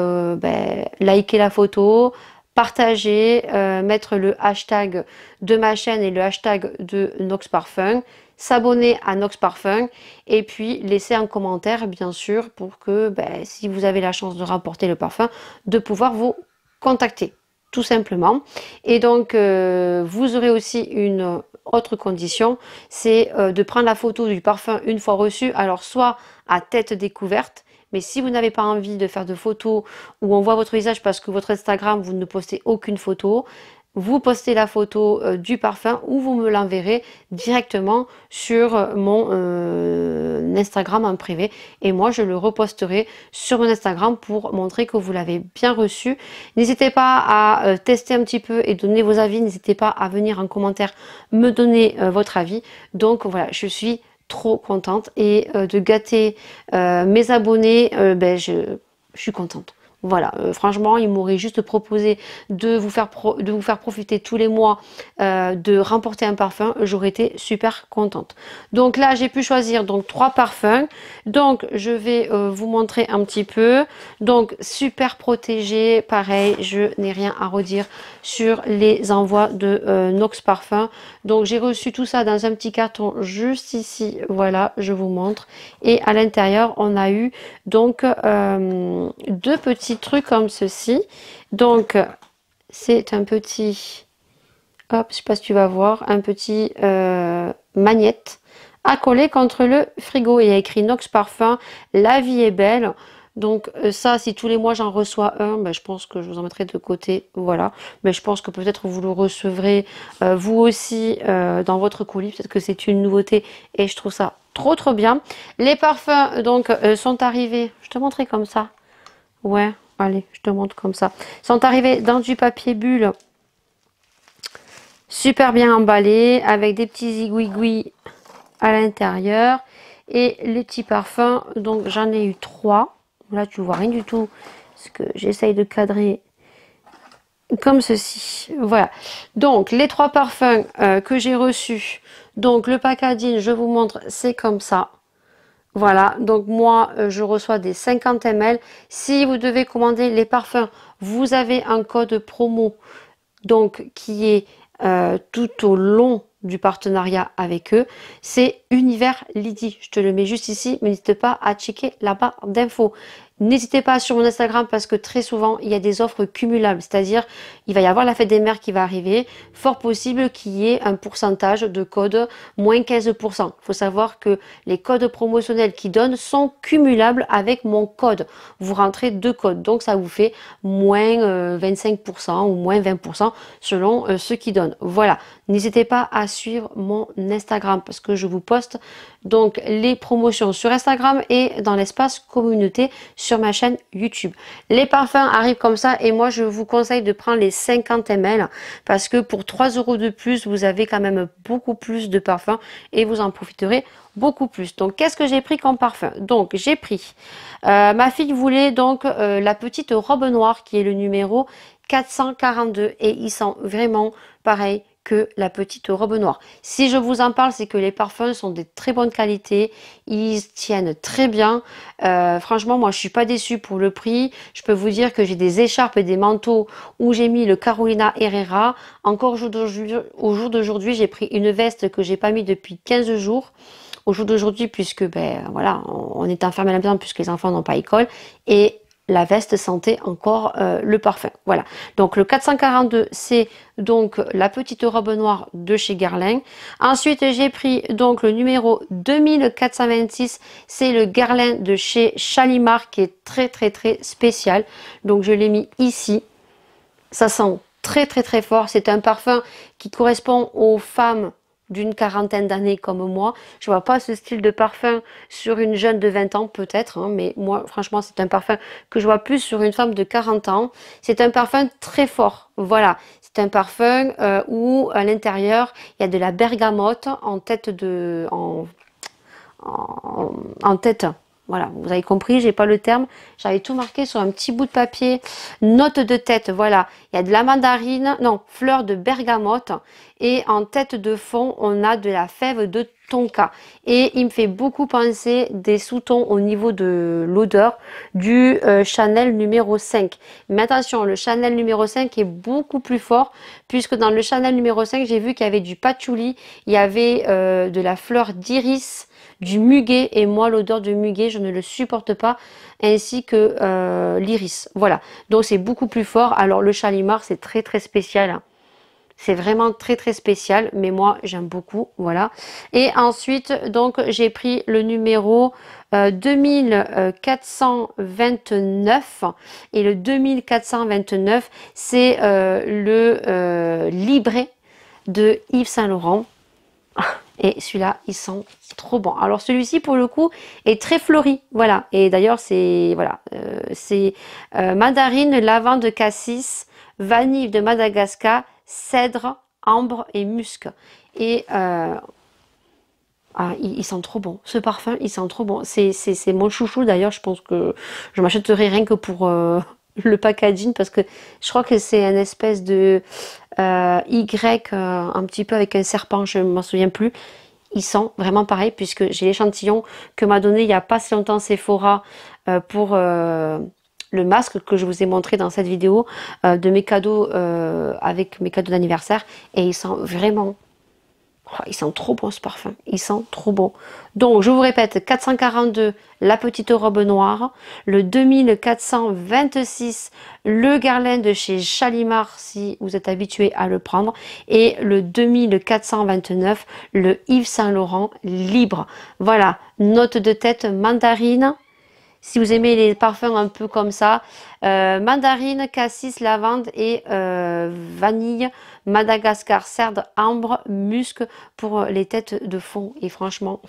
liker la photo, partager, mettre le hashtag de ma chaîne et le hashtag de Nox Parfum, s'abonner à Nox Parfum, et puis laisser un commentaire bien sûr pour que si vous avez la chance de remporter le parfum, de pouvoir vous contacter tout simplement. Et donc vous aurez aussi une autre condition, c'est de prendre la photo du parfum une fois reçu, alors soit à tête découverte, mais si vous n'avez pas envie de faire de photos où on voit votre visage parce que votre Instagram, vous ne postez aucune photo, vous postez la photo du parfum, ou vous me l'enverrez directement sur mon Instagram en privé, et moi je le reposterai sur mon Instagram pour montrer que vous l'avez bien reçu. N'hésitez pas à tester un petit peu et donner vos avis. N'hésitez pas à venir en commentaire me donner votre avis. Donc voilà, je suis trop contente, et de gâter mes abonnés, je suis contente. Voilà, franchement, il m'aurait juste proposé de vous faire profiter tous les mois de remporter un parfum, j'aurais été super contente. Donc là, j'ai pu choisir donc 3 parfums. Donc je vais vous montrer un petit peu. Donc super protégé, pareil, je n'ai rien à redire sur les envois de Nox Parfum. Donc j'ai reçu tout ça dans un petit carton juste ici, voilà, je vous montre. Et à l'intérieur, on a eu donc 2 petits trucs comme ceci. Donc c'est un petit, hop, je sais pas si tu vas voir, un petit magnète à coller contre le frigo. Il y a écrit Nox Parfum, la vie est belle. Donc ça, si tous les mois j'en reçois un, ben, je pense que je vous en mettrai de côté, voilà. Mais je pense que peut-être vous le recevrez vous aussi dans votre colis, peut-être que c'est une nouveauté et je trouve ça trop trop bien. Les parfums donc sont arrivés, je te montrerai comme ça. Ouais, allez, je te montre comme ça. Ils sont arrivés dans du papier bulle, super bien emballé, avec des petits zigouigouis à l'intérieur. Et les petits parfums, donc j'en ai eu 3. Là, tu vois rien du tout, parce que j'essaye de cadrer comme ceci. Voilà. Donc, les 3 parfums que j'ai reçus. Donc, le packaging, je vous montre, c'est comme ça. Voilà, donc moi je reçois des 50 ml. Si vous devez commander les parfums, vous avez un code promo donc qui est tout au long du partenariat avec eux. C'est Univers Lydie. Je te le mets juste ici, mais n'hésite pas à checker la barre d'infos. N'hésitez pas sur mon Instagram parce que très souvent il y a des offres cumulables, c'est-à-dire il va y avoir la fête des mères qui va arriver, fort possible qu'il y ait un pourcentage de code moins 15%. Il faut savoir que les codes promotionnels qui donnent sont cumulables avec mon code. Vous rentrez 2 codes, donc ça vous fait moins 25% ou moins 20% selon ce qui donne. Voilà, n'hésitez pas à suivre mon Instagram parce que je vous poste donc les promotions sur Instagram et dans l'espace communauté sur ma chaîne YouTube. Les parfums arrivent comme ça et moi je vous conseille de prendre les 50 ml parce que pour 3 € de plus, vous avez quand même beaucoup plus de parfums et vous en profiterez beaucoup plus. Donc qu'est-ce que j'ai pris comme parfum? Donc j'ai pris, ma fille voulait donc la petite robe noire qui est le numéro 442 et ils sont vraiment pareil que la petite robe noire. Si je vous en parle, c'est que les parfums sont de très bonne qualité, ils tiennent très bien. Franchement, moi je suis pas déçue pour le prix. Je peux vous dire que j'ai des écharpes et des manteaux où j'ai mis le Carolina Herrera. Encore au jour d'aujourd'hui, j'ai pris une veste que j'ai pas mis depuis 15 jours. Au jour d'aujourd'hui, puisque ben voilà, on est enfermé à la maison puisque les enfants n'ont pas école et la veste sentait encore le parfum. Voilà. Donc le 442, c'est donc la petite robe noire de chez Guerlain. Ensuite, j'ai pris donc le numéro 2426, c'est le Guerlain de chez Chalimar qui est très très très spécial. Donc je l'ai mis ici. Ça sent très très très fort. C'est un parfum qui correspond aux femmes d'une quarantaine d'années comme moi. Je vois pas ce style de parfum sur une jeune de 20 ans peut-être, hein, mais moi franchement c'est un parfum que je vois plus sur une femme de 40 ans. C'est un parfum très fort, voilà. C'est un parfum où à l'intérieur il y a de la bergamote en tête de... en tête. Voilà, vous avez compris, j'ai pas le terme. J'avais tout marqué sur un petit bout de papier. Note de tête, voilà. Il y a de la mandarine, non, fleur de bergamote. Et en tête de fond, on a de la fève de tonka. Et il me fait beaucoup penser des sous-tons au niveau de l'odeur du Chanel numéro 5. Mais attention, le Chanel numéro 5 est beaucoup plus fort. Puisque dans le Chanel numéro 5, j'ai vu qu'il y avait du patchouli. Il y avait de la fleur d'iris, du muguet, et moi l'odeur de muguet je ne le supporte pas, ainsi que l'iris. Voilà, donc c'est beaucoup plus fort. Alors le Chalimar c'est très très spécial, hein. C'est vraiment très très spécial, mais moi j'aime beaucoup, voilà. Et ensuite donc j'ai pris le numéro 2429 et le 2429 c'est le Libré de Yves Saint Laurent. Et celui-là, ils sont trop bons. Alors celui-ci, pour le coup, est très fleuri. Voilà. Et d'ailleurs, c'est voilà, mandarine, lavande, cassis, vanille de Madagascar, cèdre, ambre et musc. Et ils sont trop bons. Ce parfum, il sent trop bon. C'est mon chouchou. D'ailleurs, je pense que je m'achèterai rien que pour le packaging parce que je crois que c'est une espèce de Y un petit peu avec un serpent, je ne m'en souviens plus. Ils sont vraiment pareils puisque j'ai l'échantillon que m'a donné il n'y a pas si longtemps Sephora pour le masque que je vous ai montré dans cette vidéo de mes cadeaux avec mes cadeaux d'anniversaire et ils sont vraiment... Oh, ils sont trop bons ce parfum, ils sont trop bons. Donc je vous répète, 442 la petite robe noire, le 2426 le Guerlain de chez Chalimar si vous êtes habitué à le prendre et le 2429 le Yves Saint Laurent Libre. Voilà, note de tête mandarine, Si vous aimez les parfums un peu comme ça, mandarine, cassis, lavande et vanille, Madagascar, cèdre, ambre, musc pour les têtes de fond. Et franchement,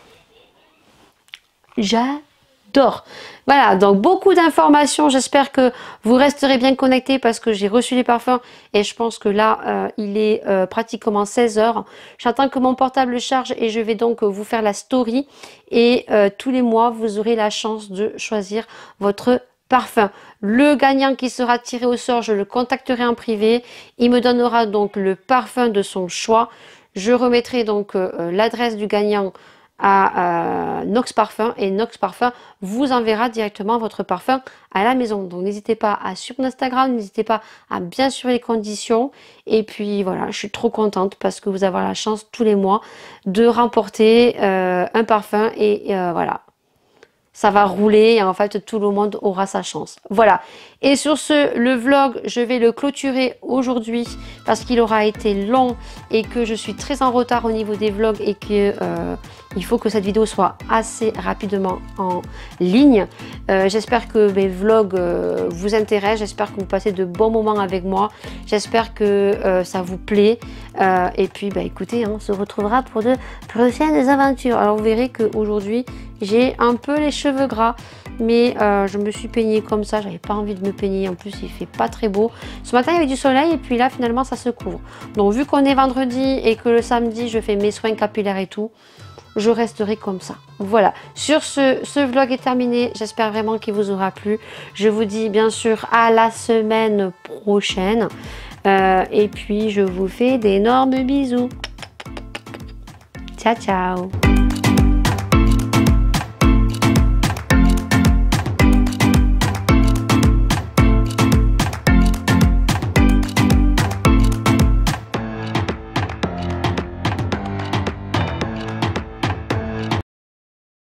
j'adore. Voilà, donc beaucoup d'informations. J'espère que vous resterez bien connectés parce que j'ai reçu les parfums et je pense que là, il est pratiquement 16 heures. J'attends que mon portable charge et je vais donc vous faire la story. Et tous les mois, vous aurez la chance de choisir votre parfum. Le gagnant qui sera tiré au sort, je le contacterai en privé. Il me donnera donc le parfum de son choix. Je remettrai donc l'adresse du gagnant à Nox Parfum et Nox Parfum vous enverra directement votre parfum à la maison. Donc n'hésitez pas à suivre Instagram, n'hésitez pas à bien suivre les conditions. Et puis voilà, je suis trop contente parce que vous avez la chance tous les mois de remporter un parfum et voilà. Ça va rouler et en fait tout le monde aura sa chance. Voilà. Et sur ce, le vlog, je vais le clôturer aujourd'hui parce qu'il aura été long et que je suis très en retard au niveau des vlogs et que il faut que cette vidéo soit assez rapidement en ligne. J'espère que mes vlogs vous intéressent, j'espère que vous passez de bons moments avec moi, j'espère que ça vous plaît. Et puis bah, écoutez, on se retrouvera pour de prochaines aventures. Alors vous verrez qu'aujourd'hui, j'ai un peu les cheveux gras, mais je me suis peignée comme ça, j'avais pas envie de me peigner, en plus il fait pas très beau. Ce matin il y avait du soleil et puis là finalement ça se couvre. Donc vu qu'on est vendredi et que le samedi je fais mes soins capillaires et tout, je resterai comme ça. Voilà, sur ce vlog est terminé, j'espère vraiment qu'il vous aura plu. Je vous dis bien sûr à la semaine prochaine et puis je vous fais d'énormes bisous. Ciao ciao.